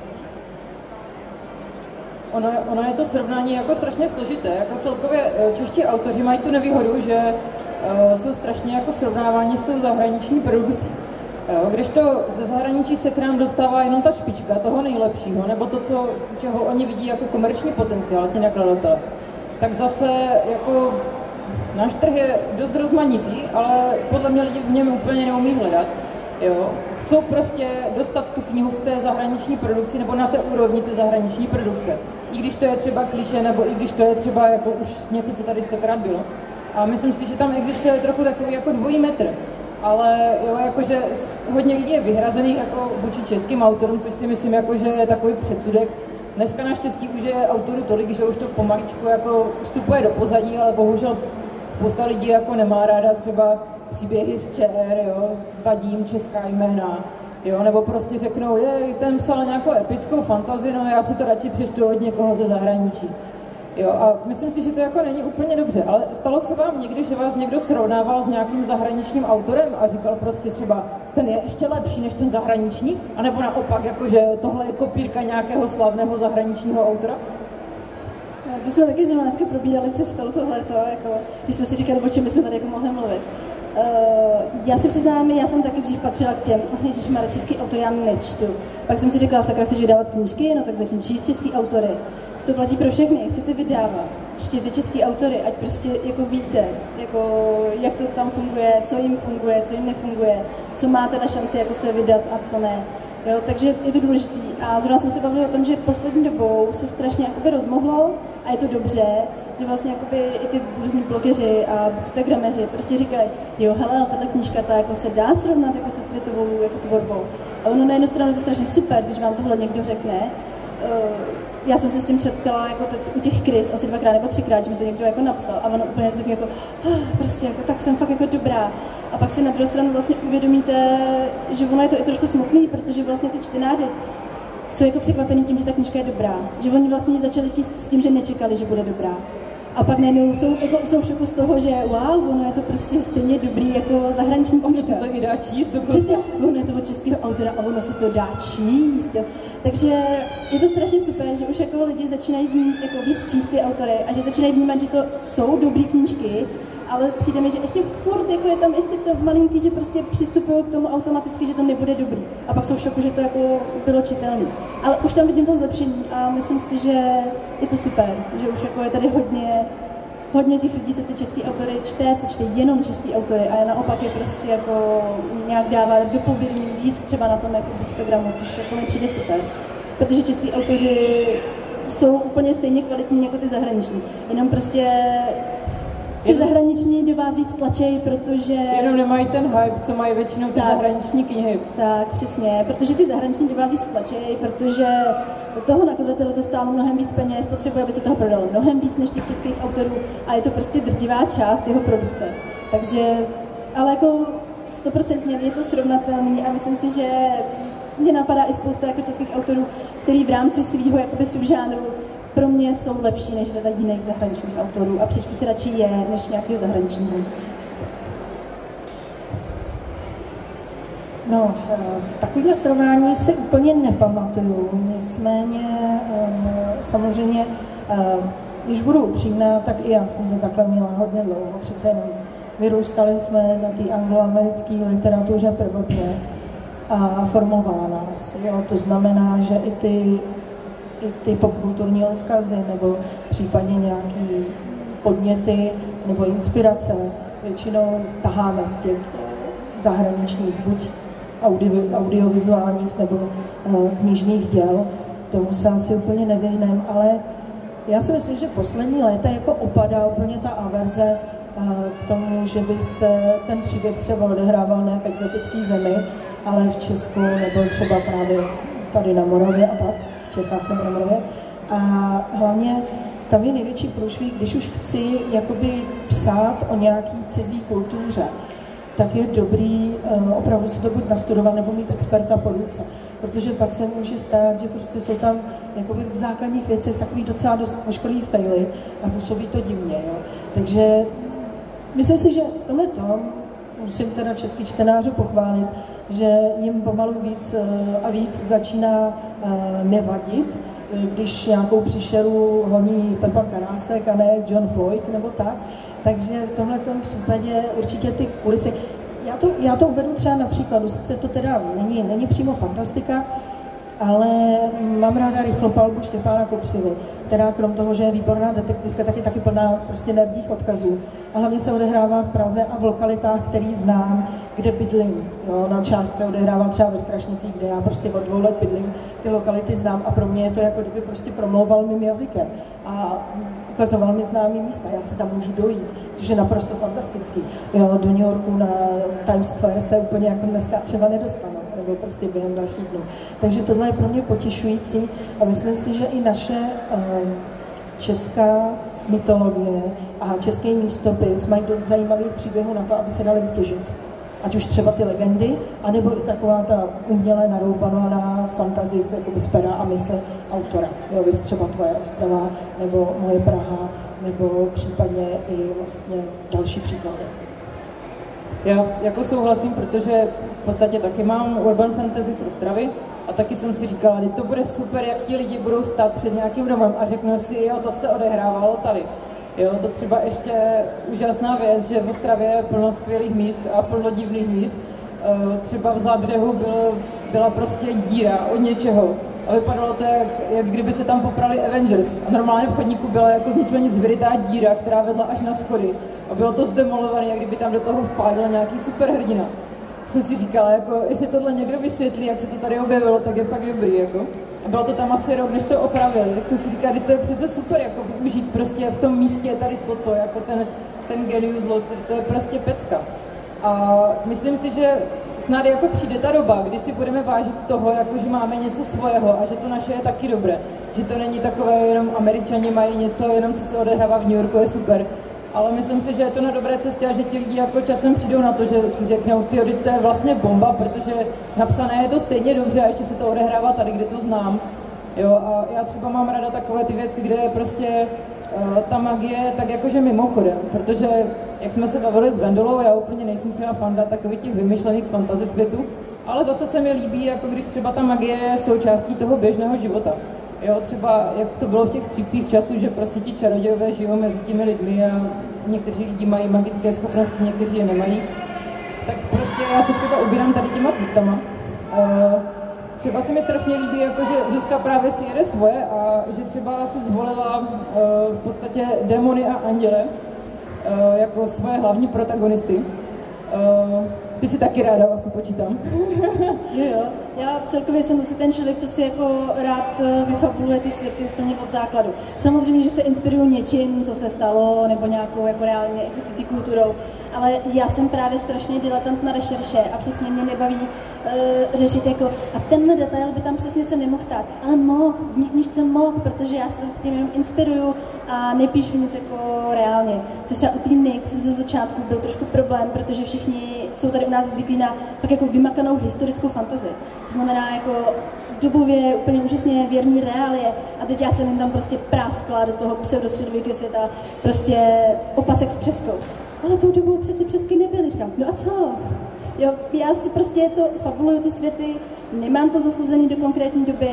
S1: Ono, ono je to srovnání jako strašně složité. Jako celkově čeští autoři mají tu nevýhodu, že uh, jsou strašně jako srovnávání s tou zahraniční produkcí. Jo, když to ze zahraničí se k nám dostává jenom ta špička toho nejlepšího, nebo to, co, čeho oni vidí jako komerční potenciál, ti nakladatelé, tak zase jako náš trh je dost rozmanitý, ale podle mě lidi v něm úplně neumí hledat. Jo. Chcou prostě dostat tu knihu v té zahraniční produkci nebo na té úrovni té zahraniční produkce. I když to je třeba klišé, nebo i když to je třeba jako už něco, co tady stokrát bylo. A myslím si, že tam existuje trochu takový jako dvojí metr. Ale jo, jakože hodně lidí je vyhrazených jako vůči českým autorům, což si myslím, jako, že je takový předsudek. Dneska naštěstí už je autorů tolik, že už to pomaličku jako vstupuje do pozadí, ale bohužel spousta lidí jako nemá ráda třeba příběhy z ČR, jo, vadím česká jména, jo, nebo prostě řeknou, je, ten psal nějakou epickou fantazii, no já si to radši přečtu od někoho ze zahraničí. Jo, a myslím si, že to jako není úplně dobře, ale stalo se vám někdy, že vás někdo srovnával s nějakým zahraničním autorem a říkal prostě třeba, ten je ještě lepší než ten zahraniční? A nebo naopak, jako, že tohle je kopírka nějakého slavného zahraničního autora?
S2: To jsme taky zrovna dneska probírali cestou tohleto, jako, když jsme si říkali, o čem bychom tady jako mohli mluvit. Uh, já si přiznám, já jsem taky dřív patřila k těm, ježišmarja, český autor, já nečtu. Pak jsem si říkala, sakra, chceš vydávat knížky, no tak začni číst český autory. To platí pro všechny, chcete vydávat, čtěte český autory, ať prostě jako víte, jako, jak to tam funguje, co jim funguje, co jim nefunguje, co máte na šanci jako se vydat a co ne. Jo, takže je to důležité. A zrovna jsme se bavili o tom, že poslední dobou se strašně jakoby rozmohlo a je to dobře, že vlastně jakoby i ty různí blogeři a instagrameři prostě říkají, jo, hele, tato knížka ta jako se dá srovnat jako se světovou jako tvorbou. A ono na jednu stranu je to strašně super, když vám tohle někdo řekne. Já jsem se s tím setkala jako u těch Krys asi dvakrát nebo třikrát, že mi to někdo jako napsal a ono úplně je to takový jako, ah, prostě jako, tak jsem fakt jako dobrá. A pak si na druhou stranu vlastně uvědomíte, že ono je to i trošku smutný, protože vlastně ty čtenáři jsou jako překvapení tím, že ta knížka je dobrá. Že oni vlastně začali číst s tím, že nečekali, že bude dobrá. A pak najednou jsou, jako, jsou v šoku z toho, že wow, ono je to prostě stejně dobrý jako zahraniční knížka.
S1: Ono se to i dá číst dokonce.
S2: Přesně, ono je to od českého autora a ono se to dá číst. Jo. Takže je to strašně super, že už jako lidi začínají vnímat, jako víc číst ty autory a že začínají vnímat, že to jsou dobrý knížky, ale přijde mi, že ještě furt jako je tam ještě to malinký, že prostě přistupují k tomu automaticky, že to nebude dobrý. A pak jsou v šoku, že to jako bylo čitelné. Ale už tam vidím to zlepšení a myslím si, že je to super, že už jako je tady hodně, hodně těch lidí, co ty český autory čte, co čte jenom český autory a naopak je prostě jako nějak dává do povědomí víc třeba na tom jako Instagramu, což jako mi přijde super. Protože český autoři jsou úplně stejně kvalitní jako ty zahraniční. Jenom prostě ty zahraniční do vás víc tlačejí, protože...
S1: Jenom nemají ten hype, co mají většinou ty tak, zahraniční knihy.
S2: Tak, přesně, protože ty zahraniční do vás víc tlačejí, protože toho nakladatele to stálo mnohem víc peněz, potřebuje, aby se toho prodalo mnohem víc než těch českých autorů a je to prostě drtivá část jeho produkce. Takže, ale jako stoprocentně je to srovnatelný a myslím si, že mě napadá i spousta jako českých autorů, který v rámci svého jakoby subžánru pro mě jsou lepší než řada jiných zahraničních autorů a přečtu si radši je, než nějakého zahraničního.
S3: No, takovýhle srovnání si úplně nepamatuju, nicméně samozřejmě, když budu upřímná, tak i já jsem to takhle měla hodně dlouho, přece jenom vyrůstali jsme na té angloamerické literatuře prvotně a formovala nás, jo, to znamená, že i ty i ty popkulturní odkazy, nebo případně nějaký podněty nebo inspirace. Většinou taháme z těch zahraničních, buď audio, audiovizuálních nebo uh, knižních děl. Tomu se asi úplně nevyhneme, ale já si myslím, že poslední léta jako opadá úplně ta averze uh, k tomu, že by se ten příběh třeba odehrával ne v exotické zemi, ale v Česku nebo třeba právě tady na Moravě a tak, v Čechách nebo na Moravě. A hlavně tam je největší průšvih, když už chci jakoby psát o nějaký cizí kultuře, tak je dobrý uh, opravdu si to buď nastudovat nebo mít experta po ruce. Protože pak se může stát, že prostě jsou tam jakoby v základních věcech takový docela dost ošklivý faily a působí to divně. Jo. Takže myslím si, že v tomhle tom musím teda český čtenářů pochválit, že jim pomalu víc uh, a víc začíná uh, nevadit, když nějakou příšeru honí Pepa Karásek a ne John Floyd nebo tak. Takže v tomhletom případě určitě ty kulisy. Já to, já to uvedu třeba na příkladu, sice to teda není, není přímo fantastika, ale mám ráda Rychlopalbu Štěpána Kopřivy, která krom toho, že je výborná detektivka, tak je taky plná prostě nerdních odkazů. A hlavně se odehrává v Praze a v lokalitách, který znám, kde bydlím. Jo, na částce odehrává třeba ve Strašnicích, kde já prostě od dvou let bydlím, ty lokality znám a pro mě je to jako kdyby prostě promlouval mým jazykem a ukazoval mi známý místa, já si tam můžu dojít, což je naprosto fantastický. Jo, do New Yorku na Times Square se úplně jako dneska třeba nedostanu, nebo prostě během dalších dnů. Takže tohle je pro mě potěšující a myslím si, že i naše um, česká mytologie a český místopis mají dost zajímavých příběhů na to, aby se dali vytěžit. Ať už třeba ty legendy, anebo i taková ta uměle naroubaná fantazie jakoby z pera a mysle autora. Jo, vys třeba Tvoje Ostrava, nebo Moje Praha, nebo případně i vlastně další příklady.
S1: Já jako souhlasím, protože v podstatě taky mám urban fantasy z Ostravy a taky jsem si říkala, že to bude super, jak ti lidi budou stát před nějakým domem a řeknu si, jo, to se odehrávalo tady. Jo, to třeba ještě úžasná věc, že v Ostravě je plno skvělých míst a plno divných míst. Třeba v Zábřehu byl, byla prostě díra od něčeho a vypadalo to, jak, jak kdyby se tam poprali Avengers. A normálně v chodníku byla jako z ničeho nic vyrytá díra, která vedla až na schody. A bylo to zdemolované, jak kdyby tam do toho vpádil nějaký superhrdina. Jsem si říkala, jako, jestli tohle někdo vysvětlí, jak se to tady objevilo, tak je fakt dobrý. Jako. A bylo to tam asi rok, než to opravili. Tak jsem si říkala, že to je přece super, jako využít prostě v tom místě tady toto, jako ten, ten genius loci, to je prostě pecka. A myslím si, že snad jako přijde ta doba, kdy si budeme vážit toho, jako že máme něco svého a že to naše je taky dobré. Že to není takové, jenom Američani mají něco, jenom si se odehrává v New Yorku, je super. Ale myslím si, že je to na dobré cestě a že ti lidi jako časem přijdou na to, že si řeknou, ty, to je vlastně bomba, protože napsané je to stejně dobře a ještě se to odehrává tady, kde to znám. Jo, a já třeba mám ráda takové ty věci, kde je prostě uh, ta magie tak jakože mimochodem, protože jak jsme se bavili s Vendolou, já úplně nejsem třeba fanda takových těch vymyšlených fantasy světů, ale zase se mi líbí, jako když třeba ta magie je součástí toho běžného života. Jo, třeba jak to bylo v těch střípcích času, že prostě ti čarodějové žijou mezi těmi lidmi a někteří lidi mají magické schopnosti, někteří je nemají. Tak prostě já se třeba ubírám tady těma cestama. Uh, třeba se mi strašně líbí, jako, že Zuzka právě si jede svoje a že třeba si zvolila uh, v podstatě démony a anděle uh, jako svoje hlavní protagonisty. Uh, Ty si taky ráda, asi počítám.
S2: Jo, jo. Já celkově jsem zase ten člověk, co si jako rád vyfabuluje ty světy úplně od základu. Samozřejmě, že se inspiruju něčím, co se stalo, nebo nějakou jako reálně existující kulturou, ale já jsem právě strašně diletant na rešerše a přesně mě nebaví uh, řešit jako a tenhle detail by tam přesně se nemohl stát, ale mohl, v mých knížce mohl, protože já se tím jenom inspiruju a nepíšu nic jako reálně. Což třeba u té Nyx ze začátku byl trošku problém, protože všichni jsou tady u nás zvyklí na tak jako vymakanou historickou fantazii. To znamená jako dobově úplně úžasně věrný reálie a teď já jsem jim tam prostě práskla do toho pseudostředověkého světa prostě opasek s přeskou. Ale tou dobou přeci přesky nebyly, říkám, no a co? Jo, já si prostě to fabuluju ty světy, nemám to zasazený do konkrétní doby,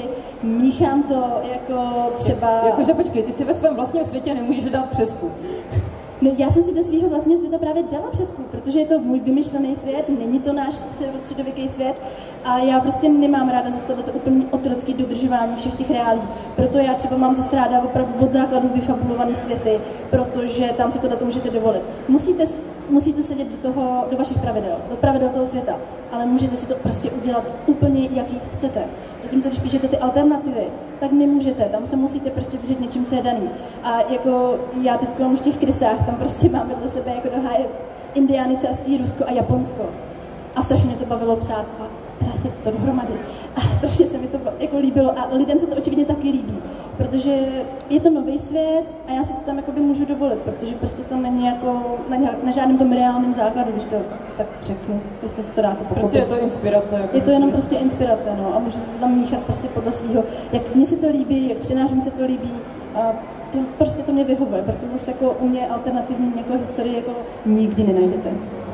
S2: míchám to jako třeba...
S1: Jakože počkej, ty si ve svém vlastním světě nemůžeš dát přesku.
S2: No, já jsem si do svého vlastního světa právě dala přeskum, protože je to můj vymyšlený svět, není to náš středověký svět a já prostě nemám ráda zase tohleto úplně otrocké dodržování všech těch reálí. Proto já třeba mám zase ráda opravdu od základu vyfabulované světy, protože tam si tohleto můžete dovolit. Musíte, musíte sedět do, toho, do vašich pravidel, do pravidel toho světa, ale můžete si to prostě udělat úplně, jaký chcete. Zatímco když píšete ty alternativy, tak nemůžete, tam se musíte prostě držet něčím, co je daný. A jako já teď v těch krysách, tam prostě máme vedle sebe jako do háje Indiány, carský, Rusko a Japonsko. A strašně mě to bavilo psát a rasit to dohromady. A strašně se mi to jako líbilo a lidem se to očividně taky líbí, protože je to nový svět a já si to tam jakoby můžu dovolit, protože prostě to není jako na, na žádném tom reálném základu, když to tak řeknu, jestli se to dá pochopit.
S1: Prostě je to inspirace. Jako
S2: je to jenom prostě inspirace, no, a můžu se tam míchat prostě podle svého, jak mně se to líbí, jak čtenářům se to líbí a to, prostě to mě vyhovuje, protože zase jako u mě alternativní jako historii jako nikdy nenajdete.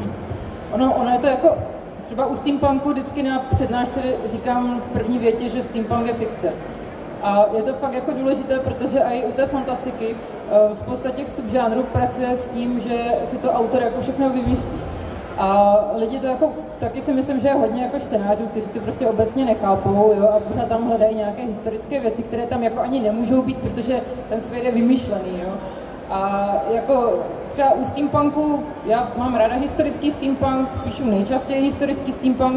S1: Ono, ono je to jako, třeba u steampunku vždycky na přednášce říkám v první větě, že steampunk je fikce. A je to fakt jako důležité, protože i u té fantastiky spousta těch subžánrů pracuje s tím, že si to autor jako všechno vymyslí. A lidi to jako, taky si myslím, že je hodně jako čtenářů, kteří to prostě obecně nechápou, jo, a pořád tam hledají nějaké historické věci, které tam jako ani nemůžou být, protože ten svět je vymyšlený, jo. A jako třeba u steampunku, já mám ráda historický steampunk, píšu nejčastěji historický steampunk,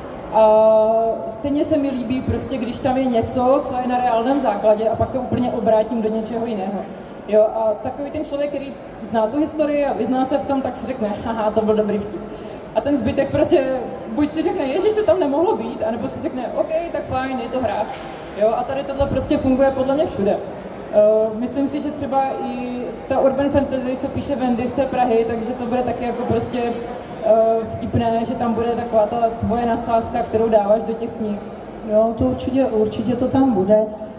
S1: a stejně se mi líbí prostě, když tam je něco, co je na reálném základě a pak to úplně obrátím do něčeho jiného. Jo, a takový ten člověk, který zná tu historii a vyzná se v tom, tak si řekne, haha, to byl dobrý vtip. A ten zbytek prostě buď si řekne, ježiš, to tam nemohlo být, anebo si řekne, OK, tak fajn, je to hra. Jo, a tady tohle prostě funguje podle mě všude. Uh, myslím si, že třeba i ta urban fantasy, co píše Wendy z té Prahy, takže to bude taky jako prostě uh, vtipné, že tam bude taková ta tvoje nadsázka, kterou dáváš do těch knih.
S3: Jo, to určitě, určitě to tam bude.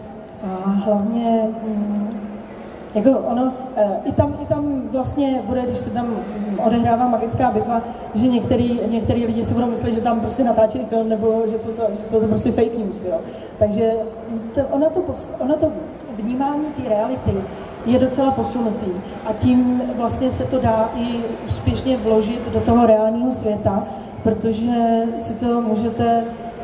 S3: A hlavně, mm, jako ono, i tam, i tam vlastně bude, když se tam odehrává magická bitva, že některý, některý lidi si budou myslet, že tam prostě natáčí film, nebo že jsou to, že jsou to prostě fake news, jo. Takže to, ona, to, ona to vnímání té reality je docela posunutý a tím vlastně se to dá i úspěšně vložit do toho reálného světa, protože si to můžete,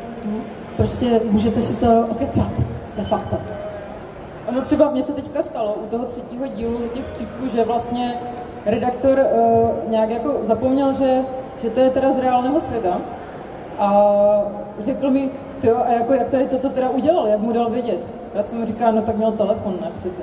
S3: prostě můžete si to okecat, de facto.
S1: Ono třeba mně se teďka stalo u toho třetího dílu těch střípků, že vlastně redaktor uh, nějak jako zapomněl, že, že to je teda z reálného světa a řekl mi, tyjo, a jako jak tady toto teda udělal, jak mu dal vědět. Já jsem mu říkal, no tak měl telefon, ne přece.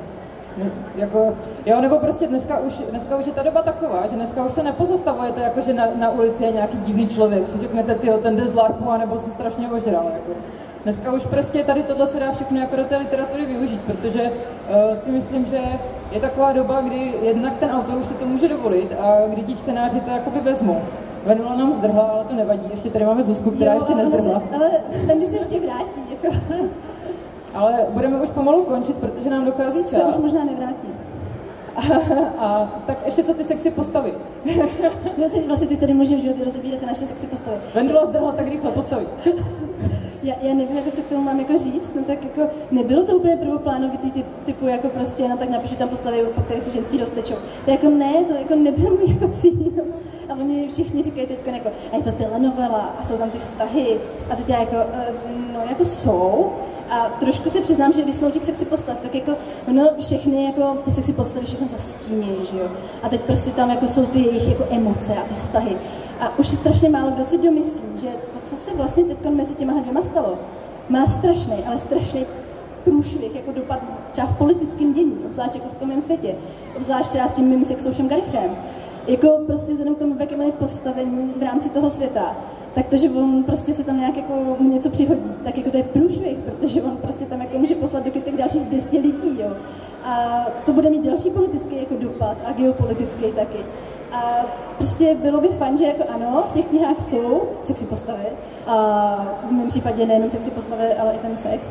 S1: Jako, jo, nebo prostě dneska už, dneska už je ta doba taková, že dneska už se nepozastavujete, jako že na, na ulici je nějaký divný člověk, si řeknete, tyjo, ten jde z larpu, anebo si strašně ožral. Jako. Dneska už prostě tady tohle se dá všechno jako do té literatury využít, protože uh, si myslím, že je taková doba, kdy jednak ten autor už si to může dovolit a kdy ti čtenáři to jakoby vezmou. Venula nám zdrhla, ale to nevadí, ještě tady máme Zuzku, která
S2: jo,
S1: ještě nezdrhla.
S2: Se, ale Wendy se ještě vrátí, jako.
S1: Ale budeme už pomalu končit, protože nám dochází čas.
S2: Se už možná nevrátí.
S1: A, a tak ještě co ty sexy postavy?
S2: No ty, vlastně ty tady můžeme, že ty rozebíráte naše sexy postavy.
S1: Vendula zdrhla tak rychle postavy.
S2: Já, já nevím, jako, co k tomu mám jako říct, no tak jako nebylo to úplně prvoplánovitý typ, typu jako prostě, no tak napíšu tam postavy, po kterých se ženský roztečou. To jako ne, to jako nebyl můj jako cíl. A oni všichni říkají teď jako, a je to telenovela a jsou tam ty vztahy. A teď já jako, no jako jsou. A trošku si přiznám, že když jsme u těch sexy postav, tak jako, no všechny jako ty sexy postavy všechno zastínějí, že jo. A teď prostě tam jako jsou ty jejich jako emoce a ty vztahy. A už strašně málo kdo si domyslí, že to, co se vlastně teď mezi těma dvěma stalo, má strašný, ale strašný průšvih, jako dopad třeba v politickém dění, obzvlášť jako v tom mém světě, obzvlášť třeba s tím mým sexoušem Garifem. Jako prostě vzhledem k tomu, jaké mají postavení v rámci toho světa, tak to, že on prostě se tam nějak jako mu něco přihodí, tak jako to je průšvih, protože on prostě tam jako může poslat do kytek dalších dvě stě lidí, jo. A to bude mít další politický jako dopad a geopolitický taky. A prostě bylo by fajn, že jako ano, v těch knihách jsou sexy postavy, a v mém případě nejenom sexy postavy, ale i ten sex.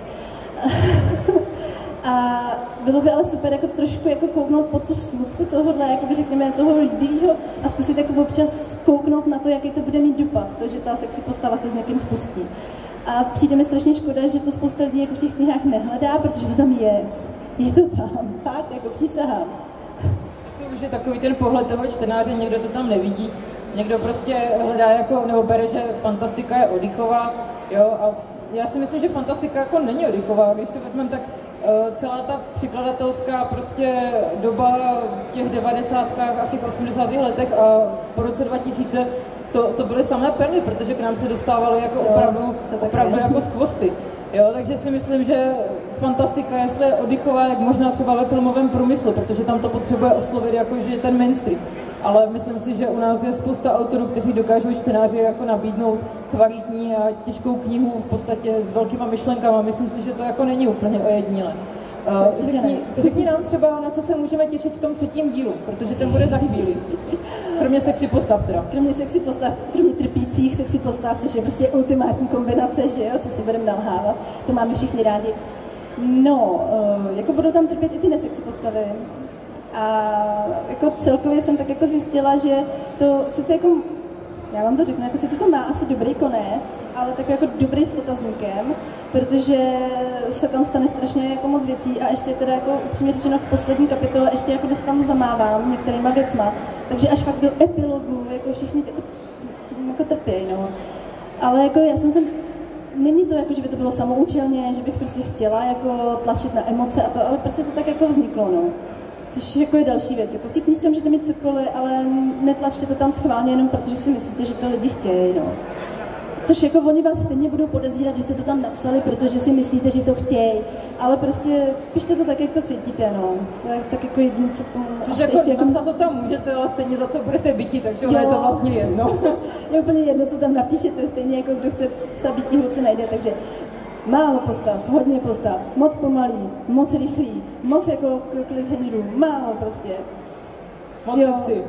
S2: A bylo by ale super jako trošku jako kouknout pod tu slupku tohohle, jakoby řekněme toho líbivého a zkusit jako občas kouknout na to, jaký to bude mít dopad, to, že ta sexy postava se s někým spustí. A přijde mi strašně škoda, že to spousta lidí jako v těch knihách nehledá, protože to tam je. Je to tam, fakt, jako přísahám.
S1: To už je takový ten pohled toho čtenáře, někdo to tam nevidí, někdo prostě hledá jako, nebo bere, že fantastika je oddychová, jo, a já si myslím, že fantastika jako není oddychová, když to vezmeme, tak uh, celá ta překladatelská prostě doba v těch devadesátkách a v těch osmdesátých letech a po roce dva tisíce to, to byly samé perly, protože k nám se dostávaly jako opravdu, opravdu jako skvosty. Jo, takže si myslím, že fantastika, jestli je oddychová, jak možná třeba ve filmovém průmyslu, protože tam to potřebuje oslovit jako, že je ten mainstream. Ale myslím si, že u nás je spousta autorů, kteří dokážou čtenáři jako nabídnout kvalitní a těžkou knihu v podstatě s velkýma myšlenkama. Myslím si, že to jako není úplně ojedinělé. Uh, řekni, řekni nám třeba, na co se můžeme těšit v tom třetím dílu, protože ten bude za chvíli. Kromě sexy postav teda.
S2: Kromě sexy postav, kromě trpících sexy postav, což je prostě ultimátní kombinace, že jo, co si budeme nalhávat. To máme všichni rádi. No, uh, jako budou tam trpět i ty nesexy postavy. A jako celkově jsem tak jako zjistila, že to sice jako, já vám to řeknu, jako sice to má asi dobrý konec, ale tak jako dobrý s otazníkem, protože se tam stane strašně jako moc věcí a ještě teda jako upřímně řečeno v poslední kapitole ještě jako dost tam zamávám některýma věcma, takže až fakt do epilogu jako všichni jako, jako trpějí, no. Ale jako já jsem se, není to jako, že by to bylo samoučelně, že bych prostě chtěla jako tlačit na emoce a to, ale prostě to tak jako vzniklo, no. Což jako je další věc. Jako v té knížce můžete mít cokoliv, ale netlačte to tam schválně jenom protože si myslíte, že to lidi chtějí, no. Což jako oni vás stejně budou podezírat, že jste to tam napsali, protože si myslíte, že to chtějí. Ale prostě pište to tak, jak to cítíte, no. To je tak jako jediné, co tomu
S1: Což jako
S2: ještě jako...
S1: napsat to tam můžete, ale stejně za to budete byti, takže ono je to vlastně jedno.
S2: Je úplně jedno, co tam napíšete, stejně jako kdo chce psat bytího se najde, takže málo postav, hodně postav, moc pomalý, moc rychlý, moc jako cliffhangerů, málo prostě.
S1: Moc sexy.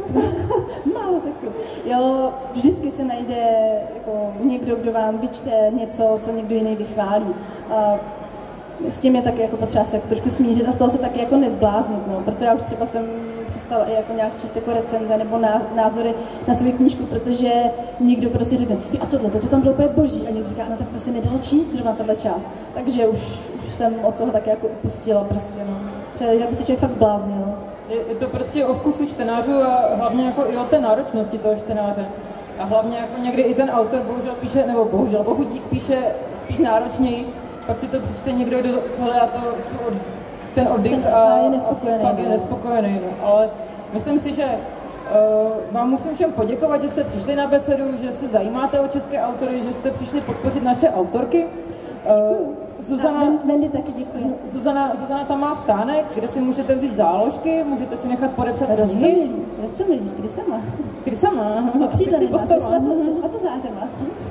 S2: Málo sexu. Jo, vždycky se najde jako někdo, kdo vám vyčte něco, co někdo jiný vychválí. A s tím je taky jako potřeba se jako trošku smířit a z toho se taky jako nezbláznit, no. Proto já už třeba jsem přestala i jako nějak číst jako recenze nebo názory na svou knížku, protože někdo prostě řekne, a tohle, to, to tam bylo úplně boží, a někdo říká, no tak to se nedalo číst zrovna tahle část. Takže už, už jsem od toho taky jako upustila prostě, no. Protože jinak by se člověk fakt zbláznil, no.
S1: Je, je to prostě o vkusu čtenářů a hlavně jako i o té náročnosti toho čtenáře. A hlavně jako někdy i ten autor bohužel píše, nebo bohužel, bohudík píše spíš náročněji, pak si to přečte někdo, kdo hledá to, to, ten oddych a,
S2: a je nespokojený.
S1: A pak je nespokojený, no. Ale myslím si, že uh, vám musím všem poděkovat, že jste přišli na besedu, že se zajímáte o české autory, že jste přišli podpořit naše autorky. Uh, Zuzana,
S2: Wendy taky děkuji.
S1: Zuzana, Zuzana tam má stánek, kde si můžete vzít záložky, můžete si nechat podepsat knihy.
S2: Roztomilý, roztomilý, s krysama.
S1: S krysama,
S2: Okřídlenýma, se, svato, se svatozářema.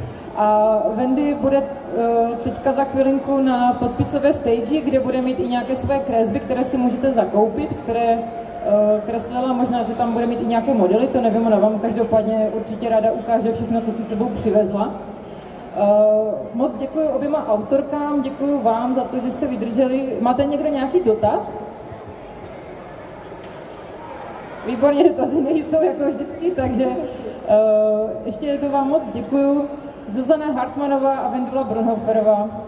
S1: A Wendy bude uh, teďka za chvilinku na podpisové stage, kde bude mít i nějaké své kresby, které si můžete zakoupit, které uh, kreslila, možná, že tam bude mít i nějaké modely, to nevím, ona vám každopádně určitě ráda ukáže všechno, co si sebou přivezla. Uh, moc děkuji oběma autorkám, děkuji vám za to, že jste vydrželi. Máte někdo nějaký dotaz? Výborně, dotazy nejsou jako vždycky, takže uh, ještě jednou vám moc děkuji. Zuzana Hartmanová a Vendula Brunhoferová.